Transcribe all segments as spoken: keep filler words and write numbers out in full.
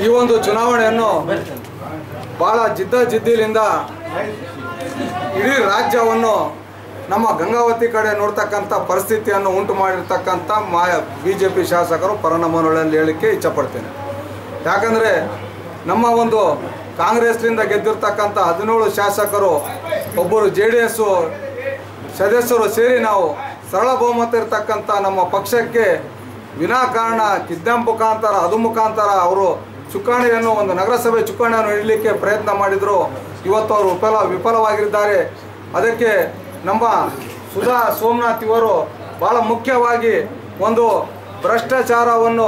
ಈ ಒಂದು ಚುನಾವಣೆಯನ್ನು ಭಾಳ ಜಿದ್ದಾಜಿದ್ದಿಲಿಂದ ಇಡೀ ರಾಜ್ಯವನ್ನು ನಮ್ಮ ಗಂಗಾವತಿ ಕಡೆ ನೋಡ್ತಕ್ಕಂಥ ಪರಿಸ್ಥಿತಿಯನ್ನು ಉಂಟು ಮಾಡಿರ್ತಕ್ಕಂಥ ಮಾ ಬಿ ಜೆ ಪಿ ಶಾಸಕರು ಪರನಮನಗಳಲ್ಲಿ ಹೇಳಲಿಕ್ಕೆ ಇಚ್ಛಪಡ್ತೇನೆ. ಯಾಕಂದರೆ ನಮ್ಮ ಒಂದು ಕಾಂಗ್ರೆಸ್ನಿಂದ ಗೆದ್ದಿರ್ತಕ್ಕಂಥ ಹದಿನೇಳು ಶಾಸಕರು ಒಬ್ಬರು ಜೆ ಡಿ ಎಸ್ಸು ಸದಸ್ಯರು ಸೇರಿ ನಾವು ಸರಳ ಬಹುಮತ ಇರತಕ್ಕಂಥ ನಮ್ಮ ಪಕ್ಷಕ್ಕೆ ವಿನಾಕಾರಣ ಕಿದ್ದಂಪ್ ಮುಖಾಂತರ ಅದು ಮುಖಾಂತರ ಅವರು ಚುಕ್ಕಾಣಿಯನ್ನು ಒಂದು ನಗರಸಭೆ ಚುಕ್ಕಾಣಿಯನ್ನು ಇಡಲಿಕ್ಕೆ ಪ್ರಯತ್ನ ಮಾಡಿದರು. ಇವತ್ತು ಅವರು ವಿಫಲ ವಿಫಲವಾಗಿದ್ದಾರೆ. ಅದಕ್ಕೆ ನಮ್ಮ ಸುಧಾ ಸೋಮನಾಥ್ ಇವರು ಭಾಳ ಮುಖ್ಯವಾಗಿ ಒಂದು ಭ್ರಷ್ಟಾಚಾರವನ್ನು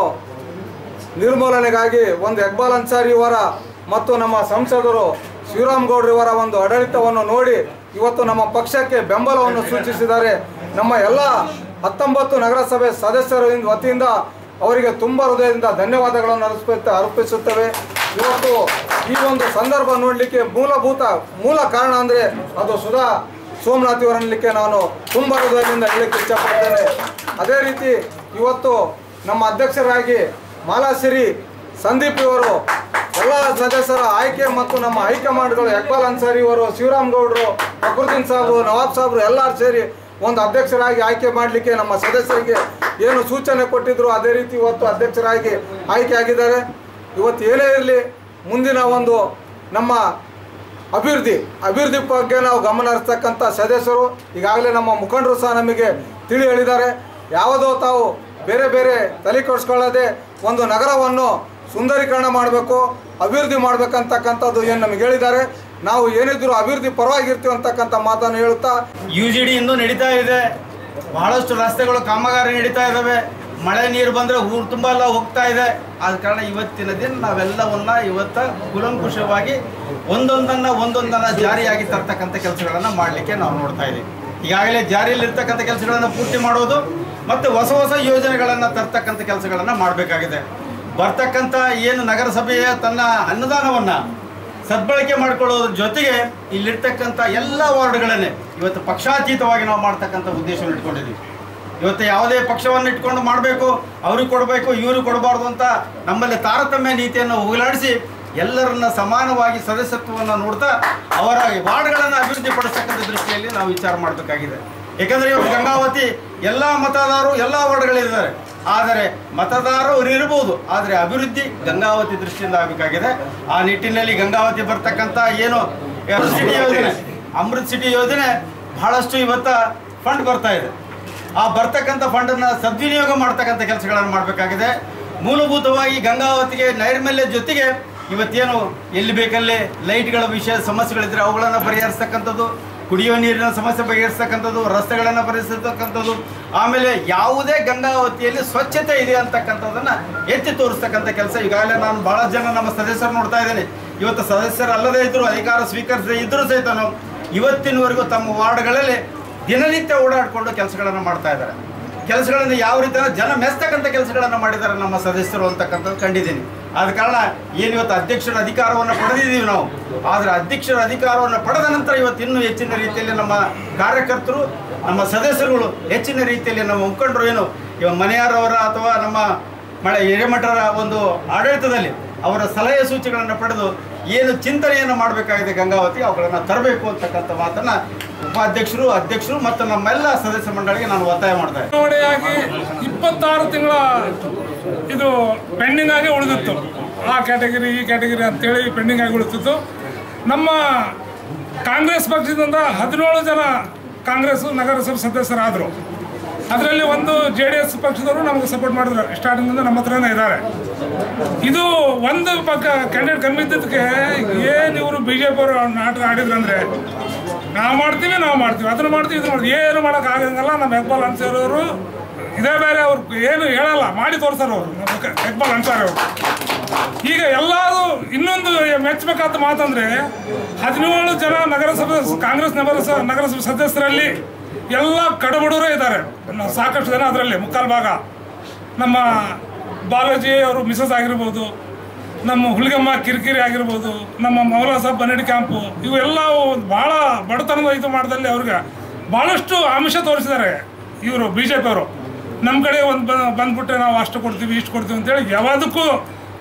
ನಿರ್ಮೂಲನೆಗಾಗಿ ಒಂದು ಇಕ್ಬಾಲ್ ಅನ್ಸಾರಿ ಇವರ ಮತ್ತು ನಮ್ಮ ಸಂಸದರು ಶಿವರಾಮ್ ಗೌಡ್ರ ಇವರ ಒಂದು ಆಡಳಿತವನ್ನು ನೋಡಿ ಇವತ್ತು ನಮ್ಮ ಪಕ್ಷಕ್ಕೆ ಬೆಂಬಲವನ್ನು ಸೂಚಿಸಿದ್ದಾರೆ. ನಮ್ಮ ಎಲ್ಲ ಹತ್ತೊಂಬತ್ತು ನಗರಸಭೆ ಸದಸ್ಯರ ವತಿಯಿಂದ ಅವರಿಗೆ ತುಂಬ ಹೃದಯದಿಂದ ಧನ್ಯವಾದಗಳನ್ನು ಅರ್ಪಿಸುತ್ತ ಅರ್ಪಿಸುತ್ತೇವೆ. ಇವತ್ತು ಈ ಒಂದು ಸಂದರ್ಭ ನೋಡಲಿಕ್ಕೆ ಮೂಲಭೂತ ಮೂಲ ಕಾರಣ ಅಂದರೆ ಅದು ಸುಧಾ ಸೋಮನಾಥ್ ಇವರನ್ನಲಿಕ್ಕೆ ನಾನು ತುಂಬ ಹೃದಯದಿಂದ ಹೇಳಲಿಕ್ಕೆ ಇಷ್ಟಪಡ್ತೇನೆ. ಅದೇ ರೀತಿ ಇವತ್ತು ನಮ್ಮ ಅಧ್ಯಕ್ಷರಾಗಿ ಮಾಲಾಶ್ರೀ ಸಂದೀಪ್ ಇವರು ಎಲ್ಲ ಸದಸ್ಯರ ಆಯ್ಕೆ ಮತ್ತು ನಮ್ಮ ಹೈಕಮಾಂಡ್ಗಳು ಇಕ್ಬಾಲ್ ಅನ್ಸಾರಿ ಇವರು, ಶಿವರಾಮ್ ಗೌಡರು, ಫಕ್ರುದ್ದೀನ್ ಸಾಬ್ರು, ನವಾಬ್ ಸಾಬ್ರು ಎಲ್ಲರೂ ಸೇರಿ ಒಂದು ಅಧ್ಯಕ್ಷರಾಗಿ ಆಯ್ಕೆ ಮಾಡಲಿಕ್ಕೆ ನಮ್ಮ ಸದಸ್ಯರಿಗೆ ಏನು ಸೂಚನೆ ಕೊಟ್ಟಿದ್ರು ಅದೇ ರೀತಿ ಇವತ್ತು ಅಧ್ಯಕ್ಷರಾಗಿ ಆಯ್ಕೆ ಆಗಿದ್ದಾರೆ. ಇವತ್ತು ಏನೇ ಇರಲಿ ಮುಂದಿನ ಒಂದು ನಮ್ಮ ಅಭಿವೃದ್ಧಿ ಅಭಿವೃದ್ಧಿ ಬಗ್ಗೆ ನಾವು ಗಮನ ಹರಿಸ್ತಕ್ಕಂಥ ಸದಸ್ಯರು ಈಗಾಗಲೇ ನಮ್ಮ ಮುಖಂಡರು ಸಹ ನಮಗೆ ತಿಳಿ ಹೇಳಿದ್ದಾರೆ. ಯಾವುದೋ ತಾವು ಬೇರೆ ಬೇರೆ ತಲೆ ಕೆಡಿಸ್ಕೊಳ್ಳದೆ ಒಂದು ನಗರವನ್ನು ಸುಂದರೀಕರಣ ಮಾಡಬೇಕು, ಅಭಿವೃದ್ಧಿ ಮಾಡಬೇಕಂತಕ್ಕಂಥದ್ದು ಏನು ನಮಗೆ ಹೇಳಿದ್ದಾರೆ. ನಾವು ಏನಿದ್ರು ಅಭಿವೃದ್ಧಿ ಪರವಾಗಿರ್ತೀವಿ ಅಂತಕ್ಕಂಥ ಮಾತನ್ನು ಹೇಳುತ್ತಾ ಯು ಜಿ ಡಿ ಇಂದು ನಡೀತಾ ಇದೆ. ಬಹಳಷ್ಟು ರಸ್ತೆಗಳು ಕಾಮಗಾರಿ ನಡೀತಾ ಇದ್ದಾವೆ. ಮಳೆ ನೀರು ಬಂದರೆ ಊರು ತುಂಬ ಎಲ್ಲ ಹೋಗ್ತಾ ಇದೆ. ಆದ ಕಾರಣ ಇವತ್ತಿನ ದಿನ ನಾವೆಲ್ಲವನ್ನ ಇವತ್ತ ಕೂಲಂಕುಷವಾಗಿ ಒಂದೊಂದನ್ನು ಒಂದೊಂದನ್ನು ಜಾರಿಯಾಗಿ ತರ್ತಕ್ಕಂಥ ಕೆಲಸಗಳನ್ನು ಮಾಡಲಿಕ್ಕೆ ನಾವು ನೋಡ್ತಾ ಇದ್ದೀವಿ. ಈಗಾಗಲೇ ಜಾರಿಯಲ್ಲಿರ್ತಕ್ಕಂಥ ಕೆಲಸಗಳನ್ನು ಪೂರ್ತಿ ಮಾಡೋದು ಮತ್ತು ಹೊಸ ಹೊಸ ಯೋಜನೆಗಳನ್ನು ತರ್ತಕ್ಕಂಥ ಕೆಲಸಗಳನ್ನು ಮಾಡಬೇಕಾಗಿದೆ. ಬರ್ತಕ್ಕಂಥ ಏನು ನಗರಸಭೆಯ ತನ್ನ ಅನುದಾನವನ್ನು ಸದ್ಬಳಕೆ ಮಾಡಿಕೊಳ್ಳೋದ್ರ ಜೊತೆಗೆ ಇಲ್ಲಿರ್ತಕ್ಕಂಥ ಎಲ್ಲ ವಾರ್ಡ್ಗಳನ್ನೇ ಇವತ್ತು ಪಕ್ಷಾತೀತವಾಗಿ ನಾವು ಮಾಡ್ತಕ್ಕಂಥ ಉದ್ದೇಶವನ್ನು ಇಟ್ಕೊಂಡಿದ್ದೀವಿ. ಇವತ್ತು ಯಾವುದೇ ಪಕ್ಷವನ್ನು ಇಟ್ಕೊಂಡು ಮಾಡಬೇಕು, ಅವ್ರಿಗೆ ಕೊಡಬೇಕು, ಇವ್ರಿಗೆ ಕೊಡಬಾರ್ದು ಅಂತ ನಮ್ಮಲ್ಲಿ ತಾರತಮ್ಯ ನೀತಿಯನ್ನು ಹೋಗಲಾಡಿಸಿ ಎಲ್ಲರನ್ನ ಸಮಾನವಾಗಿ ಸದಸ್ಯತ್ವವನ್ನು ನೋಡ್ತಾ ಅವರ ವಾರ್ಡ್ಗಳನ್ನು ಅಭಿವೃದ್ಧಿಪಡಿಸ್ತಕ್ಕಂಥ ದೃಷ್ಟಿಯಲ್ಲಿ ನಾವು ವಿಚಾರ ಮಾಡಬೇಕಾಗಿದೆ. ಏಕೆಂದರೆ ಇವತ್ತು ಗಂಗಾವತಿ ಎಲ್ಲ ಮತದಾರರು ಎಲ್ಲ ವಾರ್ಡ್ಗಳಿದ್ದಾರೆ. ಆದರೆ ಮತದಾರರು ಇರ್ಬೋದು, ಆದರೆ ಅಭಿವೃದ್ಧಿ ಗಂಗಾವತಿ ದೃಷ್ಟಿಯಿಂದ ಆಗಬೇಕಾಗಿದೆ. ಆ ನಿಟ್ಟಿನಲ್ಲಿ ಗಂಗಾವತಿ ಬರ್ತಕ್ಕಂಥ ಏನು ಅಮೃತ್ ಸಿಟಿ ಯೋಜನೆ ಅಮೃತ್ ಸಿಟಿ ಯೋಜನೆ ಬಹಳಷ್ಟು ಇವತ್ತ ಫಂಡ್ ಬರ್ತಾ ಇದೆ. ಆ ಬರ್ತಕ್ಕಂಥ ಫಂಡನ್ನು ಸದ್ವಿನಿಯೋಗ ಮಾಡ್ತಕ್ಕಂಥ ಕೆಲಸಗಳನ್ನು ಮಾಡಬೇಕಾಗಿದೆ. ಮೂಲಭೂತವಾಗಿ ಗಂಗಾವತಿಗೆ ನೈರ್ಮಲ್ಯ ಜೊತೆಗೆ ಇವತ್ತೇನು ಎಲ್ಲಿ ಬೇಕಲ್ಲೇ ಲೈಟ್ಗಳ ವಿಷಯ ಸಮಸ್ಯೆಗಳಿದ್ರೆ ಅವುಗಳನ್ನು ಪರಿಹರಿಸ್ತಕ್ಕಂಥದ್ದು, ಕುಡಿಯುವ ನೀರಿನ ಸಮಸ್ಯೆ ಬಗೆಹರಿಸ್ತಕ್ಕಂಥದ್ದು, ರಸ್ತೆಗಳನ್ನು ಪರಿಹರಿಸ್ತಕ್ಕಂಥದ್ದು, ಆಮೇಲೆ ಯಾವುದೇ ಗಂಗಾವತಿಯಲ್ಲಿ ಸ್ವಚ್ಛತೆ ಇದೆ ಅಂತಕ್ಕಂಥದ್ದನ್ನು ಎತ್ತಿ ತೋರಿಸ್ತಕ್ಕಂಥ ಕೆಲಸ ಈಗಾಗಲೇ ನಾನು ಭಾಳ ಜನ ನಮ್ಮ ಸದಸ್ಯರು ನೋಡ್ತಾ ಇದ್ದೇನೆ. ಇವತ್ತು ಸದಸ್ಯರಲ್ಲದೇ ಇದ್ದರೂ ಅಧಿಕಾರ ಸ್ವೀಕರಿಸದೇ ಇದ್ದರೂ ಸಹಿತ ನಾವು ಇವತ್ತಿನವರೆಗೂ ತಮ್ಮ ವಾರ್ಡ್ಗಳಲ್ಲಿ ದಿನನಿತ್ಯ ಓಡಾಡಿಕೊಂಡು ಕೆಲಸಗಳನ್ನು ಮಾಡ್ತಾ ಇದ್ದಾರೆ. ಕೆಲಸಗಳನ್ನು ಯಾವ ರೀತಿ ಜನ ಮೆಚ್ಚತಕ್ಕಂಥ ಕೆಲಸಗಳನ್ನು ಮಾಡಿದ್ದಾರೆ ನಮ್ಮ ಸದಸ್ಯರು ಅಂತಕ್ಕಂಥದ್ದು ಕಂಡಿದ್ದೀನಿ. ಆದ ಕಾರಣ ಏನಿವತ್ತು ಅಧ್ಯಕ್ಷರ ಅಧಿಕಾರವನ್ನು ಪಡೆದಿದ್ದೀವಿ ನಾವು, ಆದರೆ ಅಧ್ಯಕ್ಷರ ಅಧಿಕಾರವನ್ನು ಪಡೆದ ನಂತರ ಇವತ್ತು ಇನ್ನೂ ಹೆಚ್ಚಿನ ರೀತಿಯಲ್ಲಿ ನಮ್ಮ ಕಾರ್ಯಕರ್ತರು, ನಮ್ಮ ಸದಸ್ಯರುಗಳು ಹೆಚ್ಚಿನ ರೀತಿಯಲ್ಲಿ ನಮ್ಮ ಮುಖಂಡರು ಏನು ಇವಾಗ ಮನೆಯಾರವರ ಅಥವಾ ನಮ್ಮ ಮಳೆ ಹಿರೇಮಠರ ಒಂದು ಆಡಳಿತದಲ್ಲಿ ಅವರ ಸಲಹೆ ಸೂಚನೆಗಳನ್ನು ಪಡೆದು ಏನು ಚಿಂತನೆಯನ್ನು ಮಾಡಬೇಕಾಗಿದೆ ಗಂಗಾವತಿ ಅವುಗಳನ್ನು ತರಬೇಕು ಅಂತಕ್ಕಂಥ ಮಾತನ್ನು ಉಪಾಧ್ಯಕ್ಷರು, ಅಧ್ಯಕ್ಷರು ಮತ್ತು ನಮ್ಮೆಲ್ಲ ಸದಸ್ಯ ಮಂಡಳಿಗೆ ನಾನು ಒತ್ತಾಯ ಮಾಡ್ತಾ ಇದ್ದೀನಿ. ಚುನಾವಣೆಯಾಗಿ ಇಪ್ಪತ್ತಾರು ತಿಂಗಳ ಇದು ಪೆಂಡಿಂಗ್ ಆಗಿ ಉಳಿದಿತ್ತು. ಆ ಕ್ಯಾಟಗರಿ ಈ ಕ್ಯಾಟಗರಿ ಅಂತೇಳಿ ಪೆಂಡಿಂಗ್ ಆಗಿ ಉಳಿದಿತ್ತು. ನಮ್ಮ ಕಾಂಗ್ರೆಸ್ ಪಕ್ಷದಿಂದ ಹದಿನೇಳು ಜನ ಕಾಂಗ್ರೆಸ್ ನಗರಸಭೆ ಸದಸ್ಯರಾದರು. ಅದರಲ್ಲಿ ಒಂದು ಜೆ ಡಿ ಎಸ್ ಪಕ್ಷದವರು ನಮಗೆ ಸಪೋರ್ಟ್ ಮಾಡಿದ್ರು. ಸ್ಟಾರ್ಟಿಂಗಿಂದ ನಮ್ಮ ಹತ್ರನೇ ಇದ್ದಾರೆ. ಇದು ಒಂದು ಪಕ್ಕ ಕ್ಯಾಂಡಿಡೇಟ್ ಕಮ್ಮಿ ಇದ್ದದಕ್ಕೆ ಏನು ಇವರು ಬಿ ಜೆ ಪಿ ಅವರು ನಾಟಕ ಆಡಿದ್ರು ಅಂದರೆ ನಾವು ಮಾಡ್ತೀವಿ ನಾವು ಮಾಡ್ತೀವಿ ಅದನ್ನು ಮಾಡ್ತೀವಿ ಇದು ಮಾಡ್ತೀವಿ ಏನು ಮಾಡೋಕ್ಕಾಗಂಗಲ್ಲ. ನಮ್ಮ ಇಕ್ಬಾಲ್ ಅನ್ಸಾರಿ ಅವರು ಇದೇ ಬೇರೆ ಅವ್ರು ಏನು ಹೇಳಲ್ಲ, ಮಾಡಿ ತೋರಿಸ್ತಾರೆ ಅವರು ಇಕ್ಬಾಲ್ ಅನ್ಸಾರಿ ಅವರು. ಈಗ ಎಲ್ಲರೂ ಇನ್ನೊಂದು ಮೆಚ್ಚಬೇಕಾದ ಮಾತಂದರೆ ಹದಿನೇಳು ಜನ ನಗರಸಭೆ ಕಾಂಗ್ರೆಸ್ ನಗರಸಭೆ ನಗರಸಭೆ ಸದಸ್ಯರಲ್ಲಿ ಎಲ್ಲ ಕಡುಬಡವರೇ ಇದ್ದಾರೆ. ಸಾಕಷ್ಟು ಜನ ಅದರಲ್ಲಿ ಮುಕ್ಕಾಲು ಭಾಗ ನಮ್ಮ ಬಾಲಾಜಿ ಅವರು ಮಿಸಸ್ ಆಗಿರ್ಬೋದು, ನಮ್ಮ ಹುಲಿಗಮ್ಮ ಕಿರಿಕಿರಿ ಆಗಿರ್ಬೋದು, ನಮ್ಮ ಮೌಲಾ ಸಾಬ್ ಬನ್ನಡಿ ಕ್ಯಾಂಪು, ಇವೆಲ್ಲ ಭಾಳ ಬಡತನದ ಇದು ಮಾಡೋದಲ್ಲಿ ಅವ್ರಿಗೆ ಭಾಳಷ್ಟು ಆಮಿಷ ತೋರಿಸಿದ್ದಾರೆ ಇವರು ಬಿ ಜೆ ಪಿಯವರು. ನಮ್ಮ ಕಡೆ ಒಂದು ಬಂದ್ಬಿಟ್ಟೆ ನಾವು ಅಷ್ಟು ಕೊಡ್ತೀವಿ ಇಷ್ಟು ಕೊಡ್ತೀವಿ ಅಂತೇಳಿ ಯಾವುದಕ್ಕೂ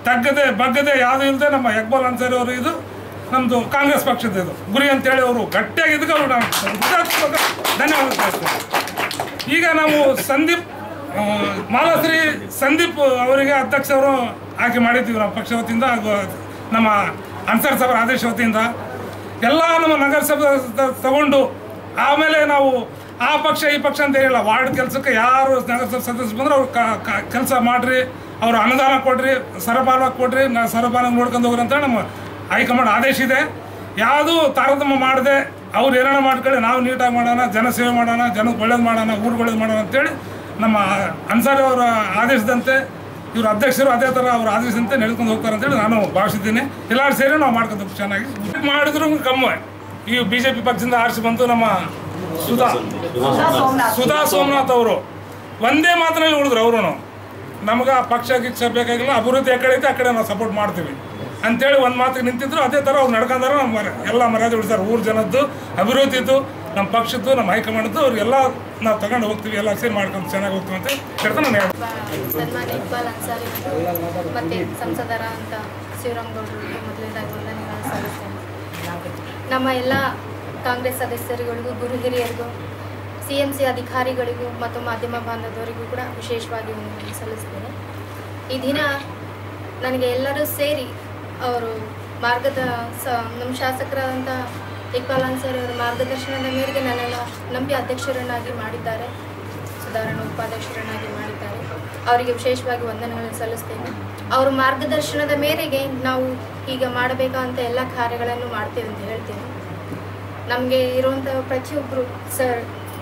ತಗ್ಗದೆ ಬಗ್ಗದೆ ಯಾವುದೂ ಇಲ್ಲದೆ ನಮ್ಮ ಇಕ್ಬಾಲ್ ಅನ್ಸಾರಿ ಅವರು ಇದು ನಮ್ಮದು ಕಾಂಗ್ರೆಸ್ ಪಕ್ಷದ ಇದು ಗುರಿ ಅಂತೇಳಿ ಅವರು ಗಟ್ಟಿಯಾಗಿದ್ದಕ್ಕೆ ಅವರು ನಾವು ಧನ್ಯವಾದ ತಿಳಿಸ್ತೇವೆ. ಈಗ ನಾವು ಸಂದೀಪ್ ಮಾಲಾಶ್ರೀ ಸಂದೀಪ್ ಅವರಿಗೆ ಅಧ್ಯಕ್ಷರು ಆಯ್ಕೆ ಮಾಡಿದ್ದೀವಿ ನಮ್ಮ ಪಕ್ಷ ವತಿಯಿಂದ ಹಾಗೂ ನಮ್ಮ ಅನ್ಸರ್ ಸಾಹೇಬರ ಆದೇಶ ವತಿಯಿಂದ ಎಲ್ಲ ನಮ್ಮ ನಗರಸಭೆ ತಗೊಂಡು ಆಮೇಲೆ ನಾವು ಆ ಪಕ್ಷ ಈ ಪಕ್ಷ ಅಂತ ಹೇಳಿಲ್ಲ, ವಾರ್ಡ್ ಕೆಲಸಕ್ಕೆ ಯಾರು ನಗರಸಭೆ ಸದಸ್ಯರು ಬಂದ್ರೆ ಅವ್ರು ಕೆಲಸ ಮಾಡಿರಿ, ಅವರು ಅನುದಾನ ಕೊಡ್ರಿ, ಸರಬರಾಜು ಕೊಡ್ರಿ, ನಾ ಸರಬರಾಜು ನೋಡ್ಕೊಂಡು ಹೋಗ್ರಿ ಅಂತ ನಮ್ಮ ಹೈಕಮಾಂಡ್ ಆದೇಶ ಇದೆ. ಯಾವುದೂ ತಾರತಮ್ಯ ಮಾಡದೆ ಅವ್ರು ಏನಾರ ಮಾಡ್ಕೊಳ್ಳಿ, ನಾವು ನೀಟಾಗಿ ಮಾಡೋಣ, ಜನಸೇವೆ ಮಾಡೋಣ, ಜನಕ್ಕೆ ಒಳ್ಳೇದು ಮಾಡೋಣ, ಊರಿಗೆ ಒಳ್ಳೇದು ಮಾಡೋಣ ಅಂತೇಳಿ ನಮ್ಮ ಅನ್ಸಾರಿ ಅವರ ಆದೇಶದಂತೆ ಇವರು ಅಧ್ಯಕ್ಷರು ಅದೇ ಥರ ಅವ್ರ ಆದೇಶದಂತೆ ನಡ್ಕೊಂಡು ಹೋಗ್ತಾರೆ ಅಂತೇಳಿ ನಾನು ಭಾವಿಸಿದ್ದೀನಿ. ಎಲ್ಲರೂ ಸೇರಿ ನಾವು ಮಾಡ್ಕೊಂಡು ಚೆನ್ನಾಗಿ ಮಾಡಿದ್ರು ಕಮ್ಮಿ. ಈ ಬಿ ಜೆ ಪಿ ಪಕ್ಷದಿಂದ ಆರಿಸಿ ಬಂತು ನಮ್ಮ ಸುಧಾ ಸುಧಾ ಸೋಮನಾಥ್ ಅವರು ಒಂದೇ ಮಾತಿನಲ್ಲಿ ಉಳಿದ್ರು. ಅವರು ನಮ್ಗೆ ಆ ಪಕ್ಷ ಗಿಕ್ಷ ಬೇಕಾಗಿಲ್ಲ, ಅಭಿವೃದ್ಧಿ ಆ ಕಡೆ ಐತೆ ಆ ಕಡೆ ನಾವು ಸಪೋರ್ಟ್ ಮಾಡ್ತೀವಿ ಅಂತೇಳಿ ಒಂದು ಮಾತಿಗೆ ನಿಂತಿದ್ರು. ಅದೇ ಥರ ಅವ್ರು ನಡ್ಕೊಂಡಾರ. ನಮ್ಮ ಎಲ್ಲ ಮರ್ಯಾದೆ ಉಳಿಸ್ತಾರೆ. ಊರು ಜನದ್ದು, ಅಭಿವೃದ್ಧಿದ್ದು, ನಮ್ಮ ಪಕ್ಷದ್ದು, ನಮ್ಮ ಹೈಕಮಾಂಡ್ದು ಅವ್ರಿಗೆಲ್ಲ ನಾವು ತಗೊಂಡು ಹೋಗ್ತೀವಿ, ಎಲ್ಲ ಸೇರಿ ಮಾಡ್ಕೊಂಡು ಚೆನ್ನಾಗಿ ಹೋಗ್ತೀವಿ ಅಂತ ಹೇಳ್ತಾ ನಾನು ಹೇಳ್ತೀನಿ. ಸನ್ಮಾನ್ಯ ಇಕ್ಬಾಲ್ ಅನ್ಸಾರಿ ಮತ್ತು ಸಂಸದರ ಅಂತ ಶಿವರಾಮ್ ಗೌಡರಿಗೆ ಮೊದಲನೇದಾಗಿ ವಂದನೆಗಳನ್ನು ಸಲ್ಲಿಸ್ತೇನೆ. ನಮ್ಮ ಎಲ್ಲ ಕಾಂಗ್ರೆಸ್ ಸದಸ್ಯರುಗಳಿಗೂ, ಗುರು ಹಿರಿಯರಿಗೂ, ಸಿ ಎಂ ಸಿ ಅಧಿಕಾರಿಗಳಿಗೂ ಮತ್ತು ಮಾಧ್ಯಮ ಬಾಂಧವರಿಗೂ ಕೂಡ ವಿಶೇಷವಾಗಿ ವಂದನೆ ಸಲ್ಲಿಸ್ತೇನೆ. ಈ ದಿನ ನನಗೆ ಎಲ್ಲರೂ ಸೇರಿ ಅವರು ಮಾರ್ಗದ ಸ ನಮ್ಮ ಶಾಸಕರಾದಂಥ ಇಕ್ಬಾಲ್ ಅನ್ಸಾರಿ ಅವರ ಮಾರ್ಗದರ್ಶನದ ಮೇರೆಗೆ ನನ್ನೆಲ್ಲ ನಂಬಿ ಅಧ್ಯಕ್ಷರನ್ನಾಗಿ ಮಾಡಿದ್ದಾರೆ, ಸುಧಾರಣಾ ಉಪಾಧ್ಯಕ್ಷರನ್ನಾಗಿ ಮಾಡಿದ್ದಾರೆ. ಅವರಿಗೆ ವಿಶೇಷವಾಗಿ ವಂದನೆಗಳನ್ನು ಸಲ್ಲಿಸ್ತೇನೆ. ಅವರ ಮಾರ್ಗದರ್ಶನದ ಮೇರೆಗೆ ನಾವು ಈಗ ಮಾಡಬೇಕಂತ ಎಲ್ಲ ಕಾರ್ಯಗಳನ್ನು ಮಾಡ್ತೇವೆ ಅಂತ ಹೇಳ್ತೇನೆ. ನಮಗೆ ಇರುವಂಥ ಪ್ರತಿಯೊಬ್ಬರು sir,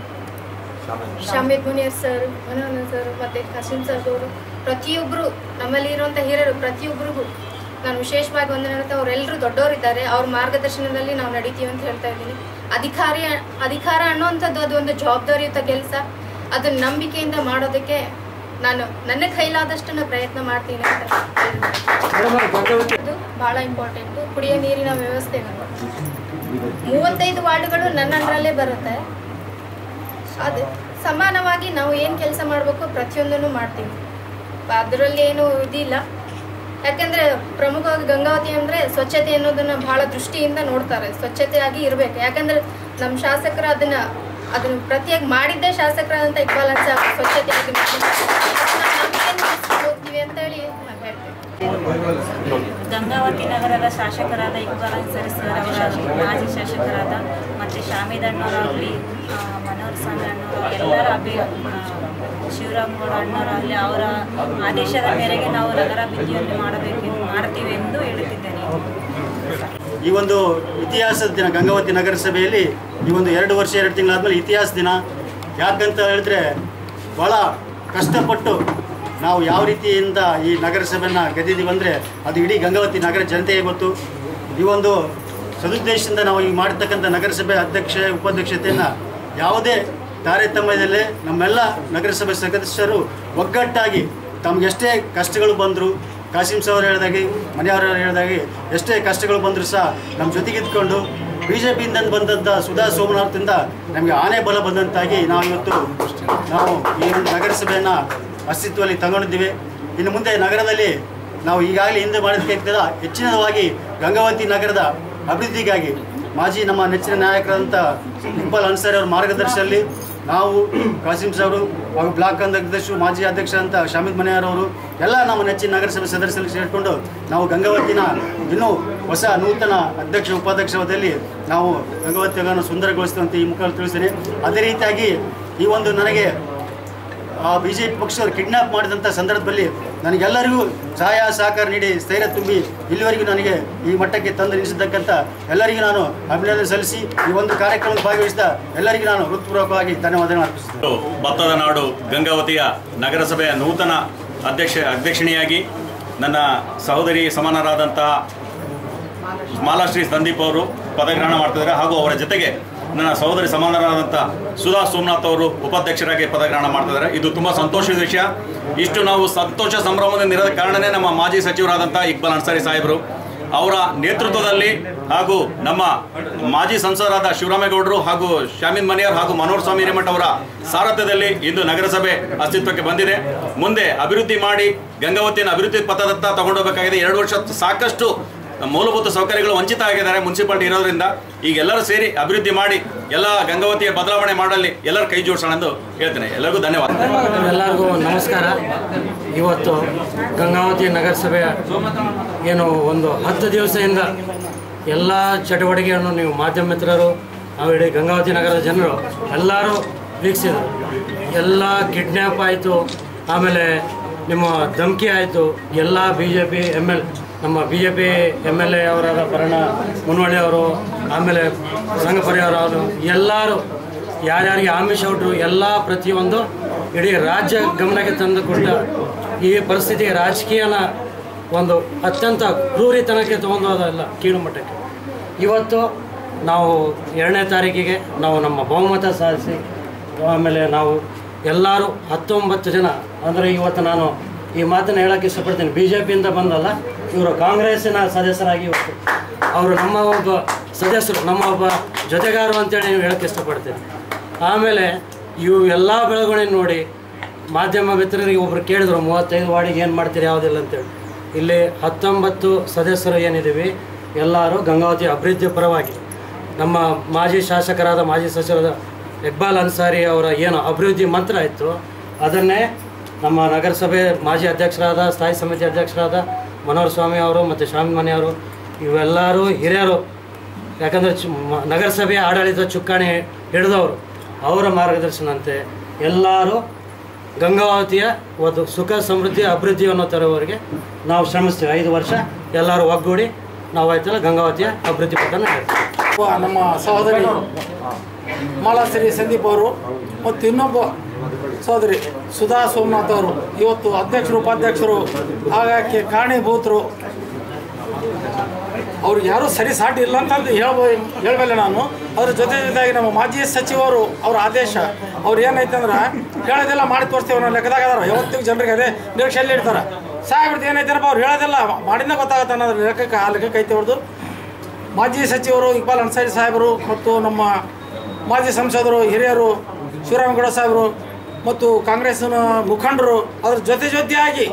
Shamid Muniyar sir, Manohar sir ಮತ್ತು ಹಸೀನ್ ಸರ್ ಅವರು ಪ್ರತಿಯೊಬ್ಬರು ನಮ್ಮಲ್ಲಿ ಇರುವಂಥ ಹಿರಿಯರು ಪ್ರತಿಯೊಬ್ಬರಿಗೂ ನಾನು ವಿಶೇಷವಾಗಿ ವಂದನೆ ಹೇಳ್ತಾ. ಅವರೆಲ್ಲರೂ ದೊಡ್ಡವರಿದ್ದಾರೆ, ಅವ್ರ ಮಾರ್ಗದರ್ಶನದಲ್ಲಿ ನಾವು ನಡೀತೀವಿ ಅಂತ ಹೇಳ್ತಾ ಇದ್ದೀನಿ. ಅಧಿಕಾರಿ ಅಧಿಕಾರ ಅನ್ನುವಂಥದ್ದು ಅದು ಒಂದು ಜವಾಬ್ದಾರಿಯುತ ಕೆಲಸ. ಅದನ್ನು ನಂಬಿಕೆಯಿಂದ ಮಾಡೋದಕ್ಕೆ ನಾನು ನನ್ನ ಕೈಲಾದಷ್ಟು ಪ್ರಯತ್ನ ಮಾಡ್ತೀನಿ ಅಂತ. ಅದು ಭಾಳ ಇಂಪಾರ್ಟೆಂಟು. ಕುಡಿಯೋ ನೀರಿನ ವ್ಯವಸ್ಥೆ ಮೂವತ್ತೈದು ವಾರ್ಡ್ಗಳು ನನ್ನ ಅಂಡರಲ್ಲೇ ಬರುತ್ತೆ. ಅದು ಸಮಾನವಾಗಿ ನಾವು ಏನು ಕೆಲಸ ಮಾಡಬೇಕು ಪ್ರತಿಯೊಂದನ್ನು ಮಾಡ್ತೀವಿ. ಅದರಲ್ಲಿ ಏನು ಇದಿಲ್ಲ. ಯಾಕೆಂದರೆ ಪ್ರಮುಖವಾಗಿ ಗಂಗಾವತಿ ಅಂದರೆ ಸ್ವಚ್ಛತೆ ಅನ್ನೋದನ್ನು ಭಾಳ ದೃಷ್ಟಿಯಿಂದ ನೋಡ್ತಾರೆ. ಸ್ವಚ್ಛತೆಯಾಗಿ ಇರಬೇಕು. ಯಾಕಂದರೆ ನಮ್ಮ ಶಾಸಕರು ಅದನ್ನು ಅದನ್ನು ಪ್ರತಿಯಾಗಿ ಮಾಡಿದ್ದೇ ಶಾಸಕರಾದಂಥ ಇಕ್ಬಾಲ್ ಅನ್ಸಾರಿ ಸ್ವಚ್ಛತೆಯಾಗಿ ಹೋಗ್ತೀವಿ ಅಂತೇಳಿ ನಾವು ಹೇಳ್ತೀವಿ. ಗಂಗಾವತಿ ನಗರದ ಶಾಸಕರಾದ ಇಕ್ಬಾಲ್ ಅನ್ಸಾರಿ ಸರ್ ಅವರ ಮಾಜಿ ಶಾಸಕರಾದ ಮತ್ತು ಶಾಮಿದ್ ಅಣ್ಣವರಾಗಲಿ, ಮನೋಹರ್ ಸ್ವಾಮಿ ಅಣ್ಣವರು, ಎಲ್ಲರ ಅಭಿ ಶಿವರಾಮ್ ಗೌಡ ಅಣ್ಣವರಾಗಲಿ ಅವರ ಆದೇಶದ ಮೇರೆಗೆ ನಾವು ನಗರಾಭಿವೃದ್ಧಿಯನ್ನು ಮಾಡಬೇಕು ಮಾಡ್ತೀವಿ ಎಂದು ಹೇಳುತ್ತಿದ್ದೇನೆ. ಈ ಒಂದು ಇತಿಹಾಸದ ದಿನ ಗಂಗಾವತಿ ನಗರಸಭೆಯಲ್ಲಿ ಈ ಒಂದು ಎರಡು ವರ್ಷ ಎರಡು ತಿಂಗಳಾದಮೇಲೆ ಇತಿಹಾಸ ದಿನ. ಯಾಕಂತ ಹೇಳಿದ್ರೆ ಭಾಳ ಕಷ್ಟಪಟ್ಟು ನಾವು ಯಾವ ರೀತಿಯಿಂದ ಈ ನಗರಸಭೆಯನ್ನು ಗೆದ್ದಿದ್ದೀವಿ ಅಂದರೆ ಅದು ಇಡೀ ಗಂಗಾವತಿ ನಗರ ಜನತೆಗೆ ಗೊತ್ತು. ಈ ಒಂದು ಸದುದ್ದೇಶದಿಂದ ನಾವು ಈಗ ಮಾಡಿರ್ತಕ್ಕಂಥ ನಗರಸಭೆ ಅಧ್ಯಕ್ಷ ಉಪಾಧ್ಯಕ್ಷತೆಯನ್ನು ಯಾವುದೇ ತಾರತಮ್ಯದಲ್ಲೇ ನಮ್ಮೆಲ್ಲ ನಗರಸಭೆ ಸದಸ್ಯರು ಒಗ್ಗಟ್ಟಾಗಿ ತಮಗೆಷ್ಟೇ ಕಷ್ಟಗಳು ಬಂದರು, ಕಾಸಿಂ ಸಾವ್ರು ಹೇಳಿದಾಗೆ, ಮನೆಯವರು ಹೇಳಿದಾಗೆ ಎಷ್ಟೇ ಕಷ್ಟಗಳು ಬಂದರೂ ಸಹ ನಮ್ಮ ಜೊತೆಗಿದ್ಕೊಂಡು ಬಿ ಜೆ ಪಿಯಿಂದ ಬಂದಂಥ ಸುಧಾ ಸೋಮನಾಥ್ರಿಂದ ನಮಗೆ ಆನೆ ಬಲ ಬಂದಂತಾಗಿ ನಾವು ಇವತ್ತು ನಾವು ಈ ಒಂದು ನಗರಸಭೆಯನ್ನು ಅಸ್ತಿತ್ವದಲ್ಲಿ ತಗೊಂಡಿದ್ದೀವಿ. ಇನ್ನು ಮುಂದೆ ನಗರದಲ್ಲಿ ನಾವು ಈಗಾಗಲೇ ಹಿಂದೆ ಮಾಡಿದ್ದಕ್ಕಿಂತ ಹೆಚ್ಚಿನದಾಗಿ ಗಂಗಾವತಿ ನಗರದ ಅಭಿವೃದ್ಧಿಗಾಗಿ ಮಾಜಿ ನಮ್ಮ ನೆಚ್ಚಿನ ನಾಯಕರಾದಂಥ ಇಕ್ಬಾಲ್ ಅನ್ಸಾರಿ ಅವರ ಮಾರ್ಗದರ್ಶನದಲ್ಲಿ ನಾವು ಕಾಸಿಂ ಸಾವ್ರು ಹಾಗೂ ಬ್ಲಾಕ್ ಅಧ್ಯಕ್ಷರು ಮಾಜಿ ಅಧ್ಯಕ್ಷರಂತ ಶಾಮಿದ್ ಮನೆಯರ್ ಅವರು ಎಲ್ಲ ನಮ್ಮ ನೆಚ್ಚಿನ ನಗರಸಭೆ ಸದಸ್ಯರಲ್ಲಿ ಸೇರಿಕೊಂಡು ನಾವು ಗಂಗಾವತಿನ ಇನ್ನೂ ಹೊಸ ನೂತನ ಅಧ್ಯಕ್ಷ ಉಪಾಧ್ಯಕ್ಷದಲ್ಲಿ ನಾವು ಗಂಗಾವತಿಯನ್ನು ಸುಂದರಗೊಳಿಸ್ತೀವಿ ಅಂತ ಈ ಮುಖಾಂತರ ತಿಳಿಸ್ತೇನೆ. ಅದೇ ರೀತಿಯಾಗಿ ಈ ಒಂದು ನನಗೆ ಬಿ ಜೆ ಪಿ ಪಕ್ಷದವರು ಕಿಡ್ನಾಪ್ ಮಾಡಿದಂಥ ಸಂದರ್ಭದಲ್ಲಿ ನನಗೆಲ್ಲರಿಗೂ ಸಹಾಯ ಸಹಕಾರ ನೀಡಿ ಸ್ಥೈರ್ಯ ತುಂಬಿ ಇಲ್ಲಿವರೆಗೂ ನನಗೆ ಈ ಮಟ್ಟಕ್ಕೆ ತಂದು ನಿಲ್ಲಿಸಿದ್ದಕ್ಕಂಥ ಎಲ್ಲರಿಗೂ ನಾನು ಅಭಿನಂದನೆ ಸಲ್ಲಿಸಿ ಈ ಒಂದು ಕಾರ್ಯಕ್ರಮದಲ್ಲಿ ಭಾಗವಹಿಸಿದ ಎಲ್ಲರಿಗೂ ನಾನು ಹೃತ್ಪೂರ್ವಕವಾಗಿ ಧನ್ಯವಾದಗಳನ್ನು ಅರ್ಪಿಸುತ್ತೇನೆ. ಭತ್ತದ ನಾಡು ಗಂಗಾವತಿಯ ನಗರಸಭೆಯ ನೂತನ ಅಧ್ಯಕ್ಷ ಅಧ್ಯಕ್ಷಿಣಿಯಾಗಿ ನನ್ನ ಸಹೋದರಿ ಸಮಾನರಾದಂತಹ ಮಾಲಾಶ್ರೀ ಸಂದೀಪ್ ಅವರು ಪದಗ್ರಹಣ ಮಾಡ್ತಿದ್ದಾರೆ. ಹಾಗೂ ಅವರ ಜೊತೆಗೆ ನನ್ನ ಸಹೋದರಿ ಸಮಾನರಾದಂಥ ಸುಧಾ ಸೋಮನಾಥ್ ಅವರು ಉಪಾಧ್ಯಕ್ಷರಾಗಿ ಪದಗ್ರಹಣ ಮಾಡ್ತಿದ್ದಾರೆ. ಇದು ತುಂಬ ಸಂತೋಷದ ವಿಷಯ. ಇಷ್ಟು ನಾವು ಸಂತೋಷ ಸಂಭ್ರಮದಿಂದ ಇರೋದ ಕಾರಣನೇ ನಮ್ಮ ಮಾಜಿ ಸಚಿವರಾದಂಥ ಇಕ್ಬಾಲ್ ಅನ್ಸಾರಿ ಸಾಹೇಬರು ಅವರ ನೇತೃತ್ವದಲ್ಲಿ ಹಾಗೂ ನಮ್ಮ ಮಾಜಿ ಸಂಸದರಾದ ಶಿವರಾಮೇಗೌಡರು ಹಾಗೂ ಶಾಮೀನ್ ಮನಿಯಾರ್ ಹಾಗೂ ಮನೋಹರ್ ಸ್ವಾಮಿ ಹಿರೇಮಠ ಅವರ ಸಾರಥ್ಯದಲ್ಲಿ ಇಂದು ನಗರಸಭೆ ಅಸ್ತಿತ್ವಕ್ಕೆ ಬಂದಿದೆ. ಮುಂದೆ ಅಭಿವೃದ್ಧಿ ಮಾಡಿ ಗಂಗಾವತಿಯನ್ನು ಅಭಿವೃದ್ಧಿ ಪಥದತ್ತ ತಗೊಂಡೋಗಬೇಕಾಗಿದೆ. ಎರಡು ವರ್ಷ ಸಾಕಷ್ಟು ಮೂಲಭೂತ ಸೌಕರ್ಯಗಳು ವಂಚಿತ ಆಗಿದ್ದಾರೆ ಮುನ್ಸಿಪಾಲಿಟಿ ಇರೋದ್ರಿಂದ. ಈಗ ಎಲ್ಲರೂ ಸೇರಿ ಅಭಿವೃದ್ಧಿ ಮಾಡಿ ಎಲ್ಲ ಗಂಗಾವತಿಯ ಬದಲಾವಣೆ ಮಾಡಲಿ ಎಲ್ಲರೂ ಕೈ ಜೋಡಿಸೋಣ ಎಂದು ಹೇಳ್ತೇನೆ. ಎಲ್ಲರಿಗೂ ಧನ್ಯವಾದ. ಎಲ್ಲರಿಗೂ ನಮಸ್ಕಾರ. ಇವತ್ತು ಗಂಗಾವತಿ ನಗರಸಭೆಯ ಏನು ಒಂದು ಹತ್ತು ದಿವಸದಿಂದ ಎಲ್ಲ ಚಟುವಟಿಕೆಯನ್ನು ನೀವು ಮಾಧ್ಯಮ ಮಿತ್ರರು ನಾವು ಇಡೀ ಗಂಗಾವತಿ ನಗರದ ಜನರು ಎಲ್ಲರೂ ವೀಕ್ಷಿಸಿದರು. ಎಲ್ಲ ಕಿಡ್ನ್ಯಾಪ್ ಆಯಿತು, ಆಮೇಲೆ ನಿಮ್ಮ ಧಮಕಿ ಆಯಿತು. ಎಲ್ಲ B J P M L ನಮ್ಮ B J P M L A ಅವರಾದ ಭರಣ ಮುನ್ವಳ್ಳಿ ಅವರು, ಆಮೇಲೆ ಸಂಘ ಪರಿವಾರ ಅವರು ಎಲ್ಲರೂ ಯಾರ್ಯಾರಿಗೆ ಆಮಿಷ ಹೊಟ್ಟರು ಎಲ್ಲ ಪ್ರತಿಯೊಂದು ಇಡೀ ರಾಜ್ಯ ಗಮನಕ್ಕೆ ತಂದು ಕೊಟ್ಟ ಈ ಪರಿಸ್ಥಿತಿ ರಾಜಕೀಯನ ಒಂದು ಅತ್ಯಂತ ಕ್ರೂರಿತನಕ್ಕೆ ತೊಗೊಂಡೋದಲ್ಲ ಕೀಳು ಮಟ್ಟಕ್ಕೆ. ಇವತ್ತು ನಾವು ಎರಡನೇ ತಾರೀಕಿಗೆ ನಾವು ನಮ್ಮ ಬಹುಮತ ಸಾಧಿಸಿ ಆಮೇಲೆ ನಾವು ಎಲ್ಲರೂ ಹತ್ತೊಂಬತ್ತು ಜನ ಅಂದರೆ ಇವತ್ತು ನಾನು ಈ ಮಾತನ್ನು ಹೇಳೋಕ್ಕೆ ಇಷ್ಟಪಡ್ತೀನಿ. ಬಿ ಜೆ ಪಿಯಿಂದ ಬಂದಲ್ಲ, ಇವರು ಕಾಂಗ್ರೆಸ್ಸಿನ ಸದಸ್ಯರಾಗಿ ಇವತ್ತು ಅವರು ನಮ್ಮ ಒಬ್ಬ ಸದಸ್ಯರು, ನಮ್ಮ ಒಬ್ಬ ಜೊತೆಗಾರರು ಅಂತೇಳಿ ನೀವು ಹೇಳೋಕ್ಕೆ ಇಷ್ಟಪಡ್ತೀನಿ. ಆಮೇಲೆ ಇವು ಎಲ್ಲ ಬೆಳವಣಿಗೆ ನೋಡಿ ಮಾಧ್ಯಮ ಮಿತ್ರರಿಗೆ ಒಬ್ಬರು ಕೇಳಿದ್ರು ಮೂವತ್ತೈದು ವಾರ್ಡಿಗೆ ಏನು ಮಾಡ್ತೀರಿ ಯಾವುದಿಲ್ಲ ಅಂತೇಳಿ. ಇಲ್ಲಿ ಹತ್ತೊಂಬತ್ತು ಸದಸ್ಯರು ಏನಿದ್ದೀವಿ ಎಲ್ಲರೂ ಗಂಗಾವತಿ ಅಭಿವೃದ್ಧಿ ಪರವಾಗಿ ನಮ್ಮ ಮಾಜಿ ಶಾಸಕರಾದ ಮಾಜಿ ಸಚಿವರಾದ ಇಕ್ಬಾಲ್ ಅನ್ಸಾರಿ ಅವರ ಏನು ಅಭಿವೃದ್ಧಿ ಮಂತ್ರ ಇತ್ತು ಅದನ್ನೇ ನಮ್ಮ ನಗರಸಭೆ ಮಾಜಿ ಅಧ್ಯಕ್ಷರಾದ ಸ್ಥಾಯಿ ಸಮಿತಿ ಅಧ್ಯಕ್ಷರಾದ ಮನೋಹರ್ ಸ್ವಾಮಿ ಅವರು ಮತ್ತು ಶಾಮೀನ್ ಮನಿಯವರು ಇವೆಲ್ಲರೂ ಹಿರಿಯರು. ಯಾಕಂದರೆ ಚು ನಗರಸಭೆಯ ಆಡಳಿತ ಚುಕ್ಕಾಣಿ ಹಿಡಿದವರು, ಅವರ ಮಾರ್ಗದರ್ಶನಂತೆ ಎಲ್ಲರೂ ಗಂಗಾವತಿಯ ಒಂದು ಸುಖ ಸಮೃದ್ಧಿ ಅಭಿವೃದ್ಧಿಯನ್ನು ತರುವವರೆಗೆ ನಾವು ಶ್ರಮಿಸ್ತೀವಿ. ಐದು ವರ್ಷ ಎಲ್ಲರೂ ಒಗ್ಗೂಡಿ ನಾವು ಆಯ್ತಲ್ಲ ಗಂಗಾವತಿಯ ಅಭಿವೃದ್ಧಿ ಪಥನ ಹೇಳ್ತೀವಿ. ನಮ್ಮ ಸಹೋದರಿ ಮಾಲಾಶ್ರೀ ಸಂದೀಪ್ ಅವರು ಮತ್ತು ಇನ್ನೊಬ್ಬ ಸಹೋದರಿ ಸುಧಾ ಸೋಮನಾಥ್ ಅವರು ಇವತ್ತು ಅಧ್ಯಕ್ಷರು ಉಪಾಧ್ಯಕ್ಷರು ಹಾಗಾಗಿ ಕಾರಣೀಭೂತರು. ಅವ್ರು ಯಾರೂ ಸರಿ ಸಾಟಿ ಇಲ್ಲ ಅಂತಂದು ಹೇಳ್ಬೋ ಹೇಳಬಲ್ಲೆ ನಾನು. ಅದ್ರ ಜೊತೆ ಜೊತೆಯಾಗಿ ನಮ್ಮ ಮಾಜಿ ಸಚಿವರು ಅವ್ರ ಆದೇಶ ಅವ್ರು ಏನೈತೆ ಅಂದ್ರೆ ಹೇಳೋದೆಲ್ಲ ಮಾಡಿ ತೋರಿಸ್ತೇವೆ ಅನ್ನೋ ಲೆಕ್ಕದಾಗ ಅದಾರ. ಯಾವತ್ತಿಗೂ ಜನರಿಗೆ ಅದೇ ನಿರೀಕ್ಷೆಯಲ್ಲಿ ಇರ್ತಾರೆ. ಸಾಹೇಬ್ರದ್ದು ಏನೈತೆನಪ್ಪ ಅವ್ರು ಹೇಳೋದೆಲ್ಲ ಮಾಡಿದ್ದೇ ಗೊತ್ತಾಗುತ್ತೆ ಅನ್ನೋದ್ರ ಲೆಕ್ಕಕ್ಕೆ ಆ ಲೆಕ್ಕಕ್ಕೆ ಐತೆ ಅವ್ರದ್ದು. ಮಾಜಿ ಸಚಿವರು ಇಕ್ಬಾಲ್ ಅನ್ಸಾರಿ ಸಾಹೇಬರು ಮತ್ತು ನಮ್ಮ ಮಾಜಿ ಸಂಸದರು ಹಿರಿಯರು ಶಿವರಾಮೇಗೌಡ ಸಾಹೇಬರು ಮತ್ತು ಕಾಂಗ್ರೆಸ್ಸಿನ ಮುಖಂಡರು ಅದ್ರ ಜೊತೆ ಜೊತೆಯಾಗಿ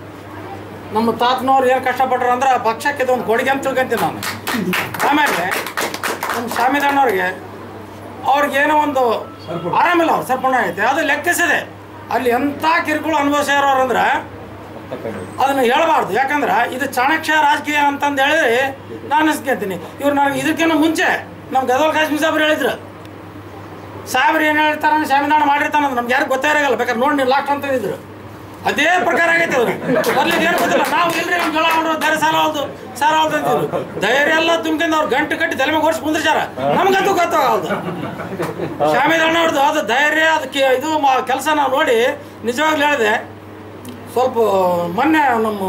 ನಮ್ಮ ತಾತನವ್ರು ಏನು ಕಷ್ಟಪಟ್ಟರು ಅಂದ್ರೆ ಪಕ್ಷಕ್ಕೆ ಒಂದು ಕೊಡುಗೆ ಅಂತ ತಿಳ್ಕೊಂತೀನಿ ನಾನು. ಆಮೇಲೆ ನಮ್ಮ ಶಾಮಿದಣ್ಣವ್ರಿಗೆ ಅವ್ರಿಗೇನೋ ಒಂದು ಆರಾಮಿಲ್ಲ, ಅವ್ರು ಸರ್ಪಣ ಆಗೈತೆ, ಅದು ಲೆಕ್ಕಿಸಿದೆ. ಅಲ್ಲಿ ಎಂಥ ಕಿರುಕುಳ ಅನುಭವಿಸ್ಯಾರವ್ರು ಅಂದ್ರೆ ಅದನ್ನು ಹೇಳಬಾರ್ದು. ಯಾಕಂದ್ರೆ ಇದು ಚಾಣಕ್ಯ ರಾಜಕೀಯ ಅಂತಂದು ಹೇಳಿದ್ರೆ ನಾನು ಅನ್ಸ್ಕೊತೀನಿ. ಇವ್ರು ನಾವು ಇದಕ್ಕಿಂತ ಮುಂಚೆ ನಮ್ಮ ಗದಲ್ ಕಾಶ್ಮೀರ್ ಸಾಬ್ರು ಹೇಳಿದ್ರು, ಸಾಹೇಬ್ರು ಏನು ಹೇಳ್ತಾರೆ ಶಾಮಿದಾಣ ಮಾಡಿರ್ತಾನೆ ನಮ್ಗೆ ಯಾರು ಗೊತ್ತೇ ಇರೋಲ್ಲ, ಬೇಕಾದ್ರೆ ನೋಡಿ ನೀವು ಲಾಸ್ಟ್ ಅಂತಂದಿದ್ರು. ಅದೇ ಪ್ರಕಾರ ಆಗೈತೆ ಅವ್ರು ಬರ್ಲಿಕ್ಕೆ ಏನು ಗೊತ್ತಿಲ್ಲ. ನಾವು ಇಲ್ರಿ ನಮ್ಮ ಜೋಳ ಮಾಡ್ರು ಧೈರ್ಯ ಸಾಲ ಹೌದು ಸಾಲ ಹೌದು ಅಂತಿದ್ರು. ಧೈರ್ಯ ಎಲ್ಲ ತುಂಬ್ಕೊಂಡು ಅವ್ರು ಗಂಟು ಕಟ್ಟಿ ತಲೆ ಮೇಲೆ ಓಡಿಸಿ ಕುಂದ್ರಿಸಾರ. ನಮ್ಗಂತೂ ಗೊತ್ತಾಗಲ್ದು ಶಾಮಿದಾಣ ಅವ್ರದ್ದು ಅದು ಧೈರ್ಯ ಅದಕ್ಕೆ ಇದು ಕೆಲಸ ನಾವು ನೋಡಿ ನಿಜವಾಗ್ಲೂ ಹೇಳಿದೆ. ಸ್ವಲ್ಪ ಮೊನ್ನೆ ನಮ್ಮ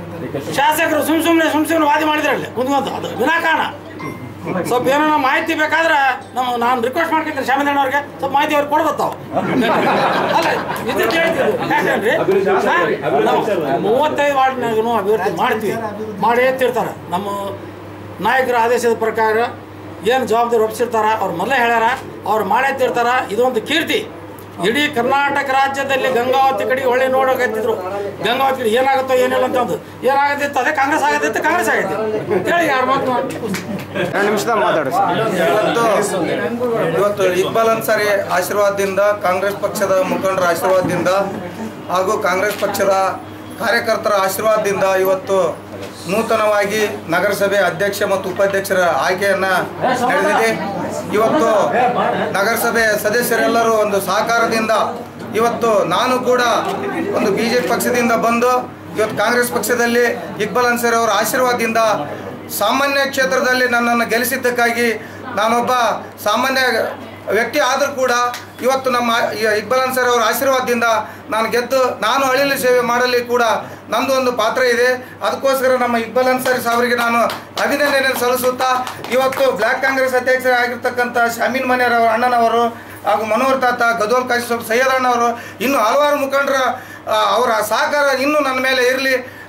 ಶಾಸಕರು ಸುಮ್ ಸುಮ್ಮನೆ ಸುಮ್ ಸುಮ್ಮನೆ ವಾದಿ ಮಾಡಿದ್ರಲ್ಲಿ ಕುಂದ್ಕೊಂತ ಅದು ವಿನಾಕಾರಣ. ಸ್ವಲ್ಪ ಏನೋ ಮಾಹಿತಿ ಬೇಕಾದ್ರೆ ನಾವು ನಾನು ರಿಕ್ವೆಸ್ಟ್ ಮಾಡ್ಕೊಂತೀನಿ ಶಾಮಿದಣ್ಣ ಅವ್ರಿಗೆ ಸ್ವಲ್ಪ ಮಾಹಿತಿ ಅವ್ರಿಗೆ ಕೊಡ್ಬತ್ತಾವ. ಅಲ್ಲ ಇದಕ್ಕೆ ಹೇಳ್ತೀವಿ ಯಾಕಂದ್ರಿ ನಾವು ಮೂವತ್ತೈದು ವಾರ್ಡ್ನಾಗೂ ಅಭಿವೃದ್ಧಿ ಮಾಡ್ತೀವಿ ಮಾಡಿ ಎತ್ತಿರ್ತಾರೆ. ನಮ್ಮ ನಾಯಕರ ಆದೇಶದ ಪ್ರಕಾರ ಏನು ಜವಾಬ್ದಾರಿ ಒಪ್ಪಿಸಿರ್ತಾರ ಅವ್ರು ಮೊದಲೇ ಹೇಳ್ಯಾರ, ಅವ್ರು ಮಾಡೇತ್ತಿರ್ತಾರ. ಇದೊಂದು ಕೀರ್ತಿ ಇಡೀ ಕರ್ನಾಟಕ ರಾಜ್ಯದಲ್ಲಿ. ಗಂಗಾವತಿ ಕಡೆಗೆ ಒಳ್ಳೆ ನೋಡೋಕತ್ತಿದ್ರು. ಗಂಗಾವತಿ ಕಡೆ ಏನಾಗುತ್ತೋ ಏನಿಲ್ಲ ಅಂತ ಒಂದು ಏನಾಗತ್ತಿತ್ತು ಅದೇ ಕಾಂಗ್ರೆಸ್ ಆಗತ್ತಿತ್ತು ಕಾಂಗ್ರೆಸ್ ಆಗೈತಿ ಹೇಳಿ ಯಾರು ಮಾತು ಎರಡು ನಿಮಿಷದಾಗ ಮಾತಾಡಿ. ಇವತ್ತು ಇವತ್ತು ಇಕ್ಬಾಲ್ ಅನ್ಸಾರಿ ಆಶೀರ್ವಾದದಿಂದ, ಕಾಂಗ್ರೆಸ್ ಪಕ್ಷದ ಮುಖಂಡರ ಆಶೀರ್ವಾದದಿಂದ ಹಾಗೂ ಕಾಂಗ್ರೆಸ್ ಪಕ್ಷದ ಕಾರ್ಯಕರ್ತರ ಆಶೀರ್ವಾದದಿಂದ ಇವತ್ತು ನೂತನವಾಗಿ ನಗರಸಭೆ ಅಧ್ಯಕ್ಷ ಮತ್ತು ಉಪಾಧ್ಯಕ್ಷರ ಆಯ್ಕೆಯನ್ನು ನಡೆದಿದೆ. ಇವತ್ತು ನಗರಸಭೆ ಸದಸ್ಯರೆಲ್ಲರೂ ಒಂದು ಸಹಕಾರದಿಂದ ಇವತ್ತು ನಾನು ಕೂಡ ಒಂದು ಬಿ ಜೆ ಪಿ ಪಕ್ಷದಿಂದ ಬಂದು ಇವತ್ತು ಕಾಂಗ್ರೆಸ್ ಪಕ್ಷದಲ್ಲಿ ಇಕ್ಬಾಲ್ ಅನ್ಸಾರಿ ಅವರ ಆಶೀರ್ವಾದದಿಂದ ಸಾಮಾನ್ಯ ಕ್ಷೇತ್ರದಲ್ಲಿ ನನ್ನನ್ನು ಗೆಲ್ಲಿಸಿದ್ದಕ್ಕಾಗಿ ನಾನೊಬ್ಬ ಸಾಮಾನ್ಯ ವ್ಯಕ್ತಿ ಆದರೂ ಕೂಡ ಇವತ್ತು ನಮ್ಮ ಇಕ್ಬಾಲ್ ಅನ್ಸಾರಿ ಅವರ ಆಶೀರ್ವಾದದಿಂದ ನಾನು ಗೆದ್ದು ನಾನು ಹಳ್ಳಿಲಿ ಸೇವೆ ಮಾಡಲಿ ಕೂಡ ನಮ್ಮದು ಒಂದು ಪಾತ್ರ ಇದೆ. ಅದಕ್ಕೋಸ್ಕರ ನಮ್ಮ ಇಕ್ಬಾಲ್ ಅನ್ಸಾರಿ ಸಾಹೇಬರಿಗೆ ನಾನು ಅಭಿನಂದನೆ ಸಲ್ಲಿಸುತ್ತಾ ಇವತ್ತು ಬ್ಲ್ಯಾಕ್ ಕಾಂಗ್ರೆಸ್ ಅಧ್ಯಕ್ಷರಾಗಿರ್ತಕ್ಕಂಥ ಶಾಮೀನ್ ಮನಿಯಾರ್ ಅವರ ಅಣ್ಣನವರು ಹಾಗೂ ಮನೋಹರ್ ತಾತ, ಗದೋಲ್ ಕಾಶಿ ಸೈಯದ್ ಅಣ್ಣವರು ಇನ್ನೂ ಹಲವಾರು ಮುಖಂಡರ ಅವರ ಸಹಕಾರ ಇನ್ನೂ ನನ್ನ ಮೇಲೆ ಇರಲಿ.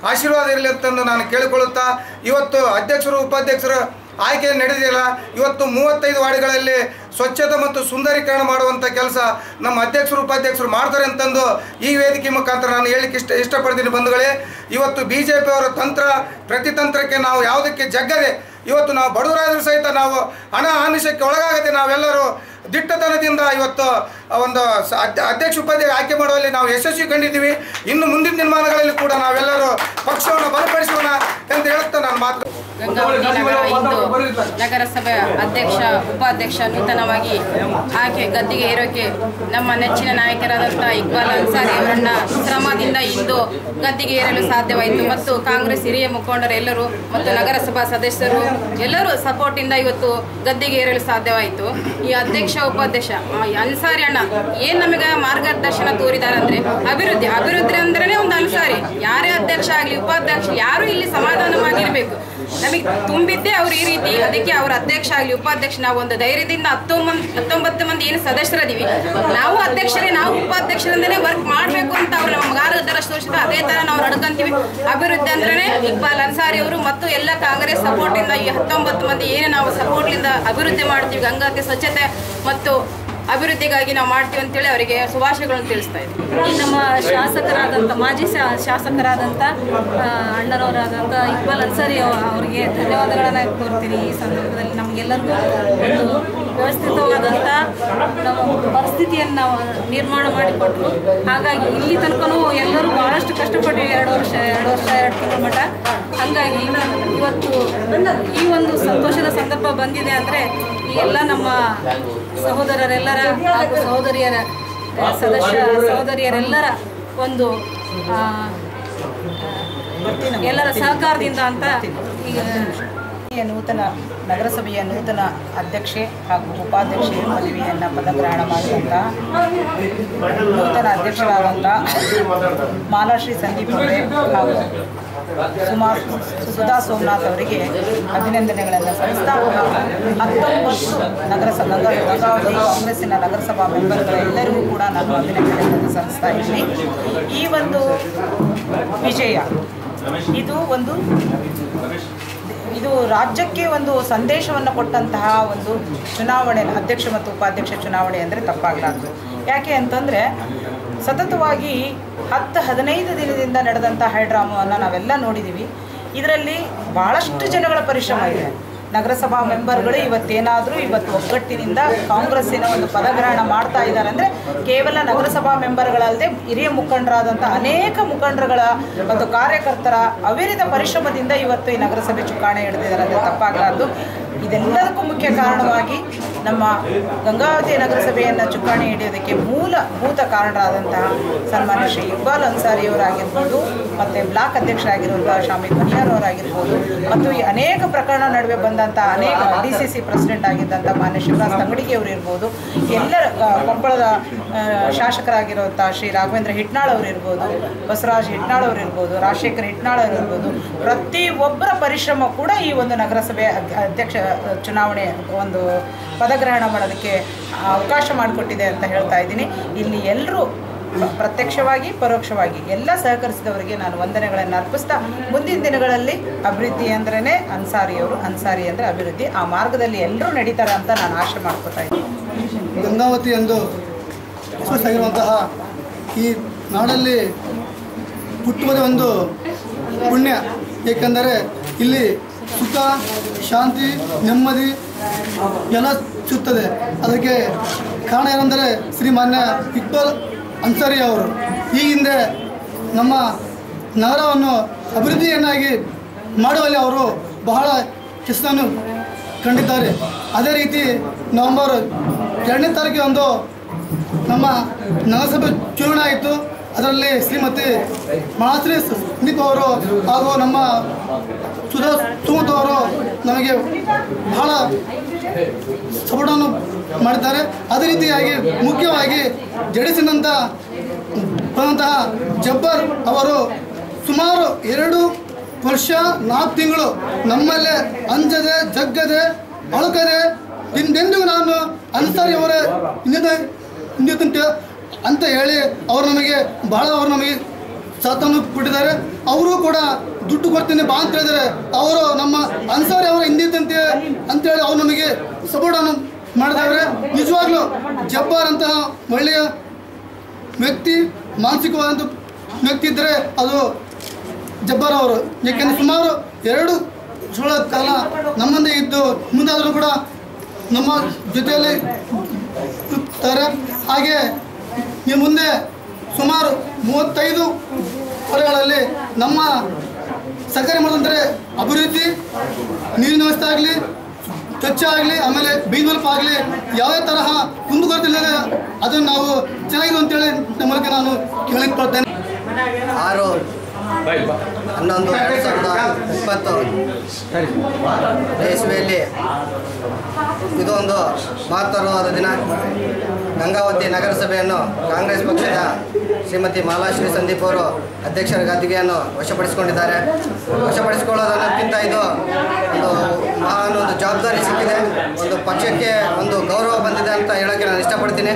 ಆಶೀರ್ವಾದ ಇರಲಿ ಅಂತಂದು ನಾನು ಕೇಳಿಕೊಳ್ಳುತ್ತಾ ಇವತ್ತು ಅಧ್ಯಕ್ಷರು ಉಪಾಧ್ಯಕ್ಷರು ಆಯ್ಕೆ ನಡೆದಿಲ್ಲ. ಇವತ್ತು ಮೂವತ್ತೈದು ವಾರ್ಡ್ಗಳಲ್ಲಿ ಸ್ವಚ್ಛತೆ ಮತ್ತು ಸುಂದರೀಕರಣ ಮಾಡುವಂಥ ಕೆಲಸ ನಮ್ಮ ಅಧ್ಯಕ್ಷರು ಉಪಾಧ್ಯಕ್ಷರು ಮಾಡ್ತಾರೆ ಅಂತಂದು ಈ ವೇದಿಕೆ ಮುಖಾಂತರ ನಾನು ಹೇಳಲಿಕ್ಕೆ ಇಷ್ಟ ಇಷ್ಟಪಡ್ತೀನಿ ಬಂಧುಗಳೇ. ಇವತ್ತು ಬಿ ಜೆ ಪಿಯವರ ತಂತ್ರ ಪ್ರತಿತಂತ್ರಕ್ಕೆ ನಾವು ಯಾವುದಕ್ಕೆ ಜಗ್ಗದೆ ಇವತ್ತು ನಾವು ಬಡವರಾದರೂ ಸಹಿತ ನಾವು ಹಣ ಆಮಿಷಕ್ಕೆ ಒಳಗಾಗದೆ ನಾವೆಲ್ಲರೂ ದಿಟ್ಟತನದಿಂದ ಇವತ್ತು ಒಂದು ಅಧ್ಯಕ್ಷ ಉಪಾಧ್ಯಕ್ಷ ಆಯ್ಕೆ ಮಾಡುವಲ್ಲಿ ನಾವು ಯಶಸ್ವಿ ಕಂಡಿದ್ದೀವಿ. ಇನ್ನು ಮುಂದಿನ ದಿನಮಾನಗಳಲ್ಲಿ ಕೂಡ ನಾವೆಲ್ಲರೂ ಪಕ್ಷವನ್ನು ಬಲಪಡಿಸೋಣ ಅಂತ ಹೇಳುತ್ತಾ ನಾನು ಮಾತು. ಗಂಗಾವತಿ ನಗರ ಇಂದು ನಗರಸಭೆ ಅಧ್ಯಕ್ಷ ಉಪಾಧ್ಯಕ್ಷ ನೂತನವಾಗಿ ಆಯ್ಕೆ ಗದ್ದಿಗೆ ಏರೋಕೆ ನಮ್ಮ ನೆಚ್ಚಿನ ನಾಯಕರಾದಂಥ ಇಕ್ಬಾಲ್ ಅನ್ಸಾರಿ ಅವರನ್ನ ಶ್ರಮದಿಂದ ಇಂದು ಗದ್ದಿಗೆ ಏರಲು ಸಾಧ್ಯವಾಯಿತು ಮತ್ತು ಕಾಂಗ್ರೆಸ್ ಹಿರಿಯ ಮುಖಂಡರೆಲ್ಲರೂ ಮತ್ತು ನಗರಸಭಾ ಸದಸ್ಯರು ಎಲ್ಲರೂ ಸಪೋರ್ಟಿಂದ ಇವತ್ತು ಗದ್ದಿಗೆ ಏರಲು ಸಾಧ್ಯವಾಯಿತು. ಈ ಅಧ್ಯಕ್ಷ ಉಪಾಧ್ಯಕ್ಷ ಅನ್ಸಾರಿ ಅಣ್ಣ ಏನು ನಮಗೆ ಮಾರ್ಗದರ್ಶನ ತೋರಿದ್ದಾರೆ ಅಂದರೆ ಅಭಿವೃದ್ಧಿ ಅಭಿವೃದ್ಧಿ ಅಂದ್ರೆ ಒಂದು ಅನ್ಸಾರಿ ಯಾರೇ ಅಧ್ಯಕ್ಷ ಆಗಲಿ ಉಪಾಧ್ಯಕ್ಷ ಯಾರು ಇಲ್ಲಿ ಸಮಾಧಾನವಾಗಿರಬೇಕು. ನಮಗೆ ತುಂಬಿದ್ದೇ ಅವ್ರು ಈ ರೀತಿ, ಅದಕ್ಕೆ ಅವ್ರ ಅಧ್ಯಕ್ಷ ಆಗಲಿ ಉಪಾಧ್ಯಕ್ಷ ನಾವು ಒಂದು ಧೈರ್ಯದಿಂದ ಹತ್ತೊಂಬತ್ತು ಹತ್ತೊಂಬತ್ತು ಮಂದಿ ಏನು ಸದಸ್ಯರದೀವಿ ನಾವು ಅಧ್ಯಕ್ಷರೇ ನಾವು ಉಪಾಧ್ಯಕ್ಷರಿಂದಲೇ ವರ್ಕ್ ಮಾಡಬೇಕು ಅಂತ ಅವ್ರು ನಮ್ಮ ಮಾರ್ಗದರ್ಶನ ತೋರಿಸಿದ ಅದೇ ಥರ ನಾವು ನಡ್ಕೊಂತೀವಿ. ಅಭಿವೃದ್ಧಿ ಅಂದ್ರೆ ಇಕ್ಬಾಲ್ ಅನ್ಸಾರಿ ಅವರು ಮತ್ತು ಎಲ್ಲ ಕಾಂಗ್ರೆಸ್ ಸಪೋರ್ಟಿಂದ ಈ ಹತ್ತೊಂಬತ್ತು ಮಂದಿ ಏನು ನಾವು ಸಪೋರ್ಟ್ಲಿಂದ ಅಭಿವೃದ್ಧಿ ಮಾಡ್ತೀವಿ, ಗಂಗಾವತಿ ಸ್ವಚ್ಛತೆ ಮತ್ತು ಅಭಿವೃದ್ಧಿಗಾಗಿ ನಾವು ಮಾಡ್ತೀವಿ ಅಂತೇಳಿ ಅವರಿಗೆ ಶುಭಾಶಯಗಳನ್ನು ತಿಳಿಸ್ತಾ ಇದ್ದೀವಿ. ಈ ನಮ್ಮ ಶಾಸಕರಾದಂಥ ಮಾಜಿ ಶಾ ಶಾಸಕರಾದಂಥ ಅಣ್ಣನವರಾದಂಥ ಇಕ್ಬಾಲ್ ಅನ್ಸಾರಿ ಅವರಿಗೆ ಧನ್ಯವಾದಗಳನ್ನು ಕೋರ್ತೀನಿ. ಈ ಸಂದರ್ಭದಲ್ಲಿ ನಮಗೆಲ್ಲರಿಗೂ ಒಂದು ವ್ಯವಸ್ಥಿತವಾದಂಥ ನಮ್ಮ ಪರಿಸ್ಥಿತಿಯನ್ನು ನಾವು ನಿರ್ಮಾಣ ಮಾಡಿಕೊಟ್ರು. ಹಾಗಾಗಿ ಇಲ್ಲಿ ತನಕನೂ ಎಲ್ಲರೂ ಭಾಳಷ್ಟು ಕಷ್ಟಪಟ್ಟು ಎರಡು ವರ್ಷ ಎರಡು ವರ್ಷ ಎರಡು ತಿಂಗಳ ಮಟ್ಟ. ಹಾಗಾಗಿ ಇವತ್ತು ಈ ಒಂದು ಸಂತೋಷದ ಸಂದರ್ಭ ಬಂದಿದೆ ಅಂದರೆ ಈ ಎಲ್ಲ ನಮ್ಮ ಸಹೋದರರೆಲ್ಲರ ಹಾಗೂ ಸಹೋದರಿಯರ ಸದಸ್ಯ ಸಹೋದರಿಯರೆಲ್ಲರ ಒಂದು ಎಲ್ಲರ ಸಹಕಾರದಿಂದ ಅಂತ ಈಗ ನೂತನ ನಗರಸಭೆಯ ನೂತನ ಅಧ್ಯಕ್ಷೆ ಹಾಗೂ ಉಪಾಧ್ಯಕ್ಷೆ ಪದವಿಯನ್ನು ಪದಗ್ರಹಣ ಮಾಡಿದಂತಹ ನೂತನ ಅಧ್ಯಕ್ಷರಾದಂಥ ಮಾಲಾಶ್ರೀ ಸಂದೀಪ್ ಅವರೇ ಹಾಗೂ ಸುಮಾ ಸುಧಾ ಸೋಮನಾಥ್ ಅವರಿಗೆ ಅಭಿನಂದನೆಗಳನ್ನು ಸಲ್ಲಿಸ್ತಾ ಹತ್ತೊಂಬತ್ತು ನಗರಸಭಾ ಗಂಗಾವತಿ ಕಾಂಗ್ರೆಸ್ಸಿನ ನಗರಸಭಾ ಮೆಂಬರ್ಗಳೆಲ್ಲರಿಗೂ ಕೂಡ ನಾನು ಅಭಿನಂದನೆಗಳನ್ನು ಸಲ್ಲಿಸ್ತಾ ಇದ್ದೀನಿ. ಈ ಒಂದು ವಿಜಯ ಇದು ಒಂದು ಇದು ರಾಜ್ಯಕ್ಕೆ ಒಂದು ಸಂದೇಶವನ್ನು ಕೊಟ್ಟಂತಹ ಒಂದು ಚುನಾವಣೆ, ಅಧ್ಯಕ್ಷ ಮತ್ತು ಉಪಾಧ್ಯಕ್ಷ ಚುನಾವಣೆ ಅಂದರೆ ತಪ್ಪಾಗಲಾರದು. ಯಾಕೆ ಅಂತಂದರೆ ಸತತವಾಗಿ ಹತ್ತು ಹದಿನೈದು ದಿನದಿಂದ ನಡೆದಂಥ ಹೈಡ್ರಾಮವನ್ನು ನಾವೆಲ್ಲ ನೋಡಿದ್ದೀವಿ. ಇದರಲ್ಲಿ ಭಾಳಷ್ಟು ಜನಗಳ ಪರಿಶ್ರಮ ಇದೆ. ನಗರಸಭಾ ಮೆಂಬರ್ಗಳು ಇವತ್ತೇನಾದರೂ ಇವತ್ತು ಒಗ್ಗಟ್ಟಿನಿಂದ ಕಾಂಗ್ರೆಸ್ಸಿನ ಒಂದು ಪದಗ್ರಹಣ ಮಾಡ್ತಾ ಇದ್ದಾರೆ ಅಂದರೆ ಕೇವಲ ನಗರಸಭಾ ಮೆಂಬರ್ಗಳಲ್ಲದೆ ಹಿರಿಯ ಮುಖಂಡರಾದಂಥ ಅನೇಕ ಮುಖಂಡರುಗಳ ಮತ್ತು ಕಾರ್ಯಕರ್ತರ ಅವಿರತ ಪರಿಶ್ರಮದಿಂದ ಇವತ್ತು ಈ ನಗರಸಭೆ ಚುಕ್ಕಾಣಿ ಹಿಡಿದಿದ್ದಾರೆ ಅಂದರೆ ತಪ್ಪಾಗಲಾರದು. ಇದೆಲ್ಲದಕ್ಕೂ ಮುಖ್ಯ ಕಾರಣವಾಗಿ ನಮ್ಮ ಗಂಗಾವತಿ ನಗರಸಭೆಯನ್ನು ಚುಕ್ಕಾಣಿ ಹಿಡಿಯೋದಕ್ಕೆ ಮೂಲಭೂತ ಕಾರಣರಾದಂತಹ ಸನ್ಮಾನ್ಯ ಶ್ರೀ ಇಕ್ಬಾಲ್ ಅನ್ಸಾರಿಯವರಾಗಿರ್ಬೋದು ಮತ್ತು ಬ್ಲಾಕ್ ಅಧ್ಯಕ್ಷರಾಗಿರುವಂಥ ಶಾಮಿದ್ ಮನಿಯಾರವರಾಗಿರ್ಬೋದು ಮತ್ತು ಈ ಅನೇಕ ಪ್ರಕರಣ ನಡುವೆ ಬಂದಂಥ ಅನೇಕ ಡಿ ಸಿ ಸಿ ಪ್ರೆಸಿಡೆಂಟ್ ಆಗಿದ್ದಂಥ ಮಾನ್ಯ ಶಿವರಾಜ್ ತಂಗಡಿಗೆಯವರು ಇರ್ಬೋದು, ಎಲ್ಲರ ಕೊಪ್ಪಳದ ಶಾಸಕರಾಗಿರುವಂಥ ಶ್ರೀ ರಾಘವೇಂದ್ರ ಹಿಟ್ನಾಳ್ ಅವರು ಇರ್ಬೋದು, ಬಸವರಾಜ್ ಹಿಟ್ನಾಳ್ ಅವರು ಇರ್ಬೋದು, ರಾಜಶೇಖರ್ ಹಿಟ್ನಾಳ್ ಅವರು ಇರ್ಬೋದು, ಪ್ರತಿಯೊಬ್ಬರ ಪರಿಶ್ರಮ ಕೂಡ ಈ ಒಂದು ನಗರಸಭೆ ಅಧ್ಯಕ್ಷ ಚುನಾವಣೆ ಒಂದು ಪದಗ್ರಹಣ ಮಾಡೋದಕ್ಕೆ ಅವಕಾಶ ಮಾಡಿಕೊಟ್ಟಿದೆ ಅಂತ ಹೇಳ್ತಾ ಇದ್ದೀನಿ. ಇಲ್ಲಿ ಎಲ್ಲರೂ ಪ್ರತ್ಯಕ್ಷವಾಗಿ ಪರೋಕ್ಷವಾಗಿ ಎಲ್ಲ ಸಹಕರಿಸಿದವರಿಗೆ ನಾನು ವಂದನೆಗಳನ್ನು ಅರ್ಪಿಸ್ತಾ ಮುಂದಿನ ದಿನಗಳಲ್ಲಿ ಅಭಿವೃದ್ಧಿ ಅಂದ್ರೇ ಅನ್ಸಾರಿಯವರು, ಅನ್ಸಾರಿ ಅಂದರೆ ಅಭಿವೃದ್ಧಿ, ಆ ಮಾರ್ಗದಲ್ಲಿ ಎಲ್ಲರೂ ನಡೀತಾರೆ ಅಂತ ನಾನು ಆಶೆ ಮಾಡ್ಕೊತಾ ಇದ್ದೀನಿ. ಗಂಗಾವತಿ ಎಂದು ಹೆಸರಾಗಿರುವಂತಹ ಈ ನಾಡಲ್ಲಿ ಹುಟ್ಟುವುದೇ ಒಂದು ಪುಣ್ಯ. ಏಕೆಂದರೆ ಇಲ್ಲಿ ಸುಖ, ಶಾಂತಿ, ನೆಮ್ಮದಿ ಎಲ್ಲ ಸಿಗ್ತದೆ. ಅದಕ್ಕೆ ಕಾರಣ ಏನೆಂದರೆ ಶ್ರೀಮಾನ್ಯ ಇಕ್ಬಾಲ್ ಅನ್ಸಾರಿ ಅವರು ಈ ಹಿಂದೆ ನಮ್ಮ ನಗರವನ್ನು ಅಭಿವೃದ್ಧಿಯನ್ನಾಗಿ ಮಾಡುವಲ್ಲಿ ಅವರು ಬಹಳ ಕೆಲಸವನ್ನು ಕಂಡಿದ್ದಾರೆ. ಅದೇ ರೀತಿ ನವೆಂಬರ್ ಎರಡನೇ ತಾರೀಕಿಗೆ ಒಂದು ನಮ್ಮ ನಗರಸಭೆ ಚುನಾವಣೆ ಆಯಿತು. ಅದರಲ್ಲಿ ಶ್ರೀಮತಿ ಮಾಲಾಶ್ರೀ ಸಂದೀಪ್ ಅವರು ಹಾಗೂ ನಮ್ಮ ಸುಧಾ ಸುಮತ್ ಅವರು ನಮಗೆ ಬಹಳ ಸಪೋರ್ಟನ್ನು ಮಾಡಿದ್ದಾರೆ. ಅದೇ ರೀತಿಯಾಗಿ ಮುಖ್ಯವಾಗಿ ಜಡಿಸಿದಂಥ ಬಂದಂತಹ ಜಬ್ಬರ್ ಅವರು ಸುಮಾರು ಎರಡು ವರ್ಷ ನಾಲ್ಕು ತಿಂಗಳು ನಮ್ಮಲ್ಲೇ ಅಂಜದೆ ಜಗ್ಗದೆ ಅಳುಕದೆ ಹಿಂದೆಂದಿಗೂ ನಾನು ಅನ್ಸಾರಿ ಅವರ ಹಿಂದೆ ಹಿಂದೆ ಅಂತ ಹೇಳಿ ಅವರು ನಮಗೆ ಭಾಳ ಅವರು ನಮಗೆ ಸಾಥನ್ನು ಕೊಟ್ಟಿದ್ದಾರೆ. ಅವರು ಕೂಡ ದುಡ್ಡು ಕೊಡ್ತೀನಿ ಬಾ ಅಂತ ಹೇಳಿದರೆ ಅವರು ನಮ್ಮ ಅನ್ಸಾರಿ ಅವರ ಹಿಂದಿದ್ದಂತೆ ಅಂತೇಳಿ ಅವ್ರು ನಮಗೆ ಸಪೋರ್ಟನ್ನು ಮಾಡಿದವ್ರೆ. ನಿಜವಾಗ್ಲೂ ಜಬ್ಬಾರ್ ಅಂತಹ ಒಳ್ಳೆಯ ವ್ಯಕ್ತಿ, ಮಾನಸಿಕವಾದಂಥ ವ್ಯಕ್ತಿ ಇದ್ದರೆ ಅದು ಜಬ್ಬಾರ್ ಅವರು. ಯಾಕೆಂದರೆ ಸುಮಾರು ಎರಡು ಸುಳ್ಳ ಕಾಲ ನಮ್ಮಂದೇ ಇದ್ದು ಮುಂದಾದರೂ ಕೂಡ ನಮ್ಮ ಜೊತೆಯಲ್ಲಿ ಇರ್ತಾರೆ. ಹಾಗೆ ಈ ಮುಂದೆ ಸುಮಾರು ಮೂವತ್ತೈದು ವರ್ಷಗಳಲ್ಲಿ ನಮ್ಮ ಸರ್ಕಾರಿ ಮಾಡಿದಂದರೆ ಅಭಿವೃದ್ಧಿ, ನೀರಿನ ವ್ಯವಸ್ಥೆ ಆಗಲಿ, ಸ್ವಚ್ಛ ಆಗಲಿ, ಆಮೇಲೆ ಬೀನ್ವಲ್ಪ ಆಗಲಿ, ಯಾವುದೇ ತರಹ ಕುಂದುಕೊರತೆ ಅದನ್ನು ನಾವು ಚೆನ್ನಾಗಿದೆ ಅಂತೇಳಿ ನಮ್ಮ ಮೂಲಕ ನಾನು ಕೇಳಕ್ಕೆ ಕೊಡ್ತೇನೆ. ಆರು ಹನ್ನೊಂದು ಎರಡು ಸಾವಿರದ ಇಪ್ಪತ್ತು ಇಸ್ವಿಯಲ್ಲಿ ಇದೊಂದು ಮಹತ್ತರವಾದ ದಿನ. ಗಂಗಾವತಿ ನಗರಸಭೆಯನ್ನು ಕಾಂಗ್ರೆಸ್ ಪಕ್ಷದ ಶ್ರೀಮತಿ ಮಾಲಾಶ್ರೀ ಸಂದೀಪ್ ಅವರು ಅಧ್ಯಕ್ಷರ ಗದ್ದಿಗೆಯನ್ನು ವಶಪಡಿಸಿಕೊಂಡಿದ್ದಾರೆ. ವಶಪಡಿಸಿಕೊಳ್ಳೋದಕ್ಕಿಂತ ಇದು ಒಂದು ಮಹಾನ್ ಒಂದು ಜವಾಬ್ದಾರಿ ಸಿಕ್ಕಿದೆ, ಒಂದು ಪಕ್ಷಕ್ಕೆ ಒಂದು ಗೌರವ ಬಂದಿದೆ ಅಂತ ಹೇಳೋಕ್ಕೆ ನಾನು ಇಷ್ಟಪಡ್ತೀನಿ.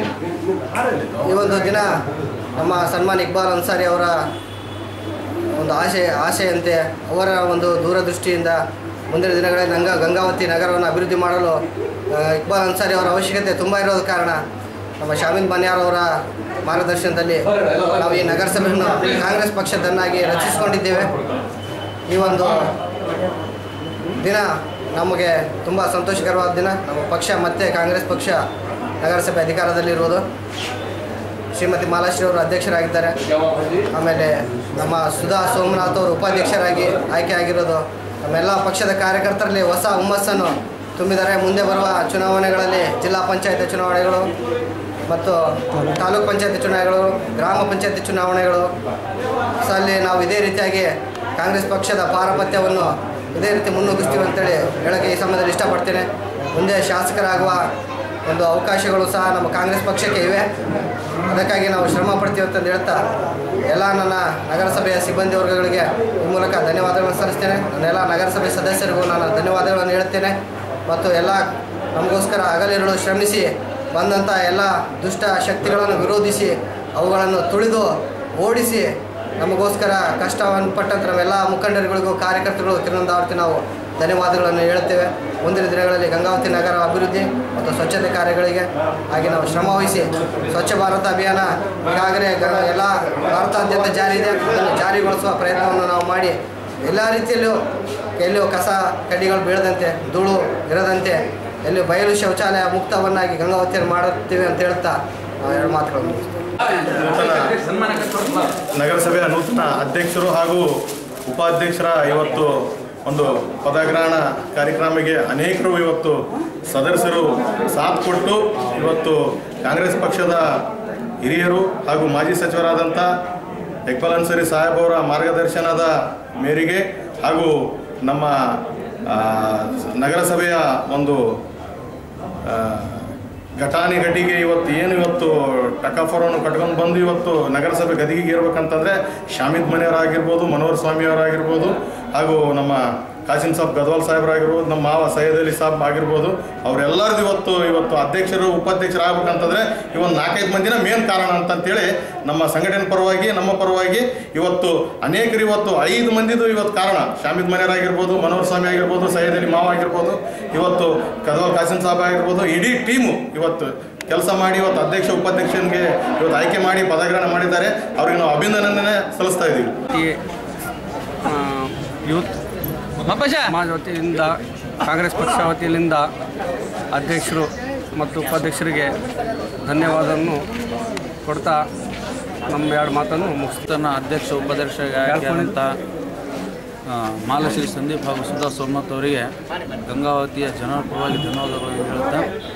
ಈ ಒಂದು ದಿನ ನಮ್ಮ ಸನ್ಮಾನ್ ಇಕ್ಬಾಲ್ ಅನ್ಸಾರಿ ಅವರ ಒಂದು ಆಶೆ ಆಶೆಯಂತೆ ಅವರ ಒಂದು ದೂರದೃಷ್ಟಿಯಿಂದ ಮುಂದಿನ ದಿನಗಳಲ್ಲಿ ಗಂಗಾ ಗಂಗಾವತಿ ನಗರವನ್ನು ಅಭಿವೃದ್ಧಿ ಮಾಡಲು ಇಕ್ಬಾಲ್ ಅನ್ಸಾರಿ ಅವರ ಅವಶ್ಯಕತೆ ತುಂಬ ಇರೋದ ಕಾರಣ ನಮ್ಮ ಶಾಮೀದ್ ಬನ್ಯಾರ್ ಅವರ ಮಾರ್ಗದರ್ಶನದಲ್ಲಿ ನಾವು ಈ ನಗರಸಭೆಯನ್ನು ಕಾಂಗ್ರೆಸ್ ಪಕ್ಷದನ್ನಾಗಿ ರಚಿಸಿಕೊಂಡಿದ್ದೇವೆ. ಈ ಒಂದು ದಿನ ನಮಗೆ ತುಂಬ ಸಂತೋಷಕರವಾದ ದಿನ. ನಮ್ಮ ಪಕ್ಷ ಮತ್ತು ಕಾಂಗ್ರೆಸ್ ಪಕ್ಷ ನಗರಸಭೆ ಅಧಿಕಾರದಲ್ಲಿರುವುದು. ಶ್ರೀಮತಿ ಮಾಲಾಶ್ರೀ ಅವರು ಅಧ್ಯಕ್ಷರಾಗಿದ್ದಾರೆ. ಆಮೇಲೆ ನಮ್ಮ ಸುಧಾ ಸೋಮನಾಥ್ ಅವರು ಉಪಾಧ್ಯಕ್ಷರಾಗಿ ಆಯ್ಕೆ ಆಗಿರೋದು. ನಮ್ಮೆಲ್ಲ ಪಕ್ಷದ ಕಾರ್ಯಕರ್ತರಲ್ಲಿ ಹೊಸ ಹುಮ್ಮಸ್ಸನ್ನು ತುಂಬಿದ್ದಾರೆ. ಮುಂದೆ ಬರುವ ಚುನಾವಣೆಗಳಲ್ಲಿ ಜಿಲ್ಲಾ ಪಂಚಾಯತ್ ಚುನಾವಣೆಗಳು ಮತ್ತು ತಾಲೂಕು ಪಂಚಾಯತ್ ಚುನಾವಣೆಗಳು, ಗ್ರಾಮ ಪಂಚಾಯತ್ ಚುನಾವಣೆಗಳು ಅಲ್ಲಿ ನಾವು ಇದೇ ರೀತಿಯಾಗಿ ಕಾಂಗ್ರೆಸ್ ಪಕ್ಷದ ಪಾರಪತ್ಯವನ್ನು ಇದೇ ರೀತಿ ಮುನ್ನುಗ್ಗಿಸ್ತೀವಿ ಅಂತೇಳಿ ಹೇಳೋಕ್ಕೆ ಈ ಸಮಯದಲ್ಲಿ ಇಷ್ಟಪಡ್ತೇನೆ. ಮುಂದೆ ಶಾಸಕರಾಗುವ ಒಂದು ಅವಕಾಶಗಳು ಸಹ ನಮ್ಮ ಕಾಂಗ್ರೆಸ್ ಪಕ್ಷಕ್ಕೆ ಇವೆ. ಅದಕ್ಕಾಗಿ ನಾವು ಶ್ರಮ ಪಡ್ತೀವಿ ಅಂತಂದು ಹೇಳ್ತಾ ಎಲ್ಲ ನನ್ನ ನಗರಸಭೆಯ ಸಿಬ್ಬಂದಿ ವರ್ಗಗಳಿಗೆ ಈ ಮೂಲಕ ಧನ್ಯವಾದಗಳನ್ನು ಸಲ್ಲಿಸ್ತೇನೆ. ನನ್ನೆಲ್ಲ ನಗರಸಭೆ ಸದಸ್ಯರಿಗೂ ನಾನು ಧನ್ಯವಾದಗಳನ್ನು ಹೇಳ್ತೇನೆ. ಮತ್ತು ಎಲ್ಲ ನಮಗೋಸ್ಕರ ಹಗಲಿರುಳು ಶ್ರಮಿಸಿ ಬಂದಂಥ ಎಲ್ಲ ದುಷ್ಟ ಶಕ್ತಿಗಳನ್ನು ವಿರೋಧಿಸಿ ಅವುಗಳನ್ನು ತುಳಿದು ಓಡಿಸಿ ನಮಗೋಸ್ಕರ ಕಷ್ಟವನ್ನು ಪಟ್ಟಂಥ ನಾವೆಲ್ಲ ಮುಖಂಡರುಗಳಿಗೂ ಕಾರ್ಯಕರ್ತರುಗಳು ತಿರುವನಂತಪುರಕ್ಕೆ ನಾವು ಧನ್ಯವಾದಗಳನ್ನು ಹೇಳುತ್ತೇವೆ. ಮುಂದಿನ ದಿನಗಳಲ್ಲಿ ಗಂಗಾವತಿ ನಗರ ಅಭಿವೃದ್ಧಿ ಮತ್ತು ಸ್ವಚ್ಛತೆ ಕಾರ್ಯಗಳಿಗೆ ಹಾಗೆ ನಾವು ಶ್ರಮವಹಿಸಿ ಸ್ವಚ್ಛ ಭಾರತ ಅಭಿಯಾನ ಈಗಾಗಲೇ ಗ ಎಲ್ಲ ಭಾರತಾದ್ಯಂತ ಜಾರಿ ಇದೆ. ಅದನ್ನು ಜಾರಿಗೊಳಿಸುವ ಪ್ರಯತ್ನವನ್ನು ನಾವು ಮಾಡಿ ಎಲ್ಲ ರೀತಿಯಲ್ಲೂ ಎಲ್ಲೂ ಕಸ ಕಡ್ಡಿಗಳು ಬೀಳದಂತೆ, ಧೂಳು ಇರದಂತೆ, ಎಲ್ಲಿ ಬಯಲು ಶೌಚಾಲಯ ಮುಕ್ತವನ್ನಾಗಿ ಗಂಗಾವತಿಯನ್ನು ಮಾಡುತ್ತೇವೆ ಅಂತ ಹೇಳ್ತಾ ಎರಡು ಮಾತುಗಳನ್ನು ನಗರಸಭೆಯ ನೂತನ ಅಧ್ಯಕ್ಷರು ಹಾಗೂ ಉಪಾಧ್ಯಕ್ಷರ ಇವತ್ತು ಒಂದು ಪದಗ್ರಹಣ ಕಾರ್ಯಕ್ರಮಕ್ಕೆ ಅನೇಕರು ಇವತ್ತು ಸದಸ್ಯರು ಸಾಥ್ ಕೊಟ್ಟು ಇವತ್ತು ಕಾಂಗ್ರೆಸ್ ಪಕ್ಷದ ಹಿರಿಯರು ಹಾಗೂ ಮಾಜಿ ಸಚಿವರಾದಂಥ ಇಕ್ಬಾಲ್ ಅನ್ಸಾರಿ ಸಾಹೇಬ್ ಅವರ ಮಾರ್ಗದರ್ಶನದ ಮೇರೆಗೆ ಹಾಗೂ ನಮ್ಮ ನಗರಸಭೆಯ ಒಂದು ಘಟಾನುಘಟಿಗೆ ಇವತ್ತು ಏನು ಇವತ್ತು ಟಕಾಫರವನ್ನು ಕಟ್ಕೊಂಡು ಬಂದು ಇವತ್ತು ನಗರಸಭೆ ಗದಿಗೆಗೆ ಇರ್ಬೇಕಂತಂದರೆ ಶಾಮೀದ್ ಮನೆಯವರಾಗಿರ್ಬೋದು, ಮನೋಹರ್ ಸ್ವಾಮಿಯವರಾಗಿರ್ಬೋದು, ಹಾಗೂ ನಮ್ಮ ಕಾಸಿಂ ಸಾಬ್ ಗದ್ವಾಲ್ ಸಾಹೇಬರಾಗಿರ್ಬೋದು, ನಮ್ಮ ಮಾವ ಸೈಯದ್ ಅಲಿ ಸಾಬ್ ಆಗಿರ್ಬೋದು, ಅವರೆಲ್ಲರದ್ದು ಇವತ್ತು ಇವತ್ತು ಅಧ್ಯಕ್ಷರು ಉಪಾಧ್ಯಕ್ಷರು ಆಗ್ಬೇಕಂತಂದರೆ ಇವತ್ತು ನಾಲ್ಕೈದು ಮಂದಿನ ಮೇನ್ ಕಾರಣ ಅಂತಂತೇಳಿ ನಮ್ಮ ಸಂಘಟನೆ ಪರವಾಗಿ ನಮ್ಮ ಪರವಾಗಿ ಇವತ್ತು ಅನೇಕರು ಇವತ್ತು ಐದು ಮಂದಿದು ಇವತ್ತು ಕಾರಣ. ಶಾಮೀದ್ ಮನೆಯವರಾಗಿರ್ಬೋದು, ಮನೋಹರ್ ಸ್ವಾಮಿ ಆಗಿರ್ಬೋದು, ಸೈಯದ್ ಅಲಿ ಮಾವ ಆಗಿರ್ಬೋದು, ಇವತ್ತು ಗದ್ವಾಲ್ ಕಾಸಿಂ ಸಾಬ್ ಆಗಿರ್ಬೋದು, ಇಡೀ ಟೀಮು ಇವತ್ತು ಕೆಲಸ ಮಾಡಿ ಇವತ್ತು ಅಧ್ಯಕ್ಷ ಉಪಾಧ್ಯಕ್ಷನಿಗೆ ಇವತ್ತು ಆಯ್ಕೆ ಮಾಡಿ ಪದಗ್ರಹಣ ಮಾಡಿದ್ದಾರೆ. ಅವ್ರಿಗೆ ನಾವು ಅಭಿನಂದನೆ ಸಲ್ಲಿಸ್ತಾ ಇದ್ದೀವಿ. ಯೂತ್ ಸಮಾಜ ವತಿಯಿಂದ ಕಾಂಗ್ರೆಸ್ ಪಕ್ಷ ವತಿಯಿಂದ ಅಧ್ಯಕ್ಷರು ಮತ್ತು ಉಪಾಧ್ಯಕ್ಷರಿಗೆ ಧನ್ಯವಾದವನ್ನು ಕೊಡ್ತಾ ನಮ್ಮ ಎರಡು ಮಾತನ್ನು ಮುಗಿಸ್ತಾನ. ಅಧ್ಯಕ್ಷ ಉಪಾಧ್ಯಕ್ಷರಿಗೆ ಆಯ್ಕೆಯಾದಂಥ ಮಾಲಾಶ್ರೀ ಸಂದೀಪ್ ಹಾಗೂ ಸುಧಾ ಸೋಮನಾಥ್ ಅವರಿಗೆ ಗಂಗಾವತಿಯ ಜನರ ಪರವಾಗಿ ಧನ್ಯವಾದಗಳನ್ನು ಹೇಳುತ್ತಾ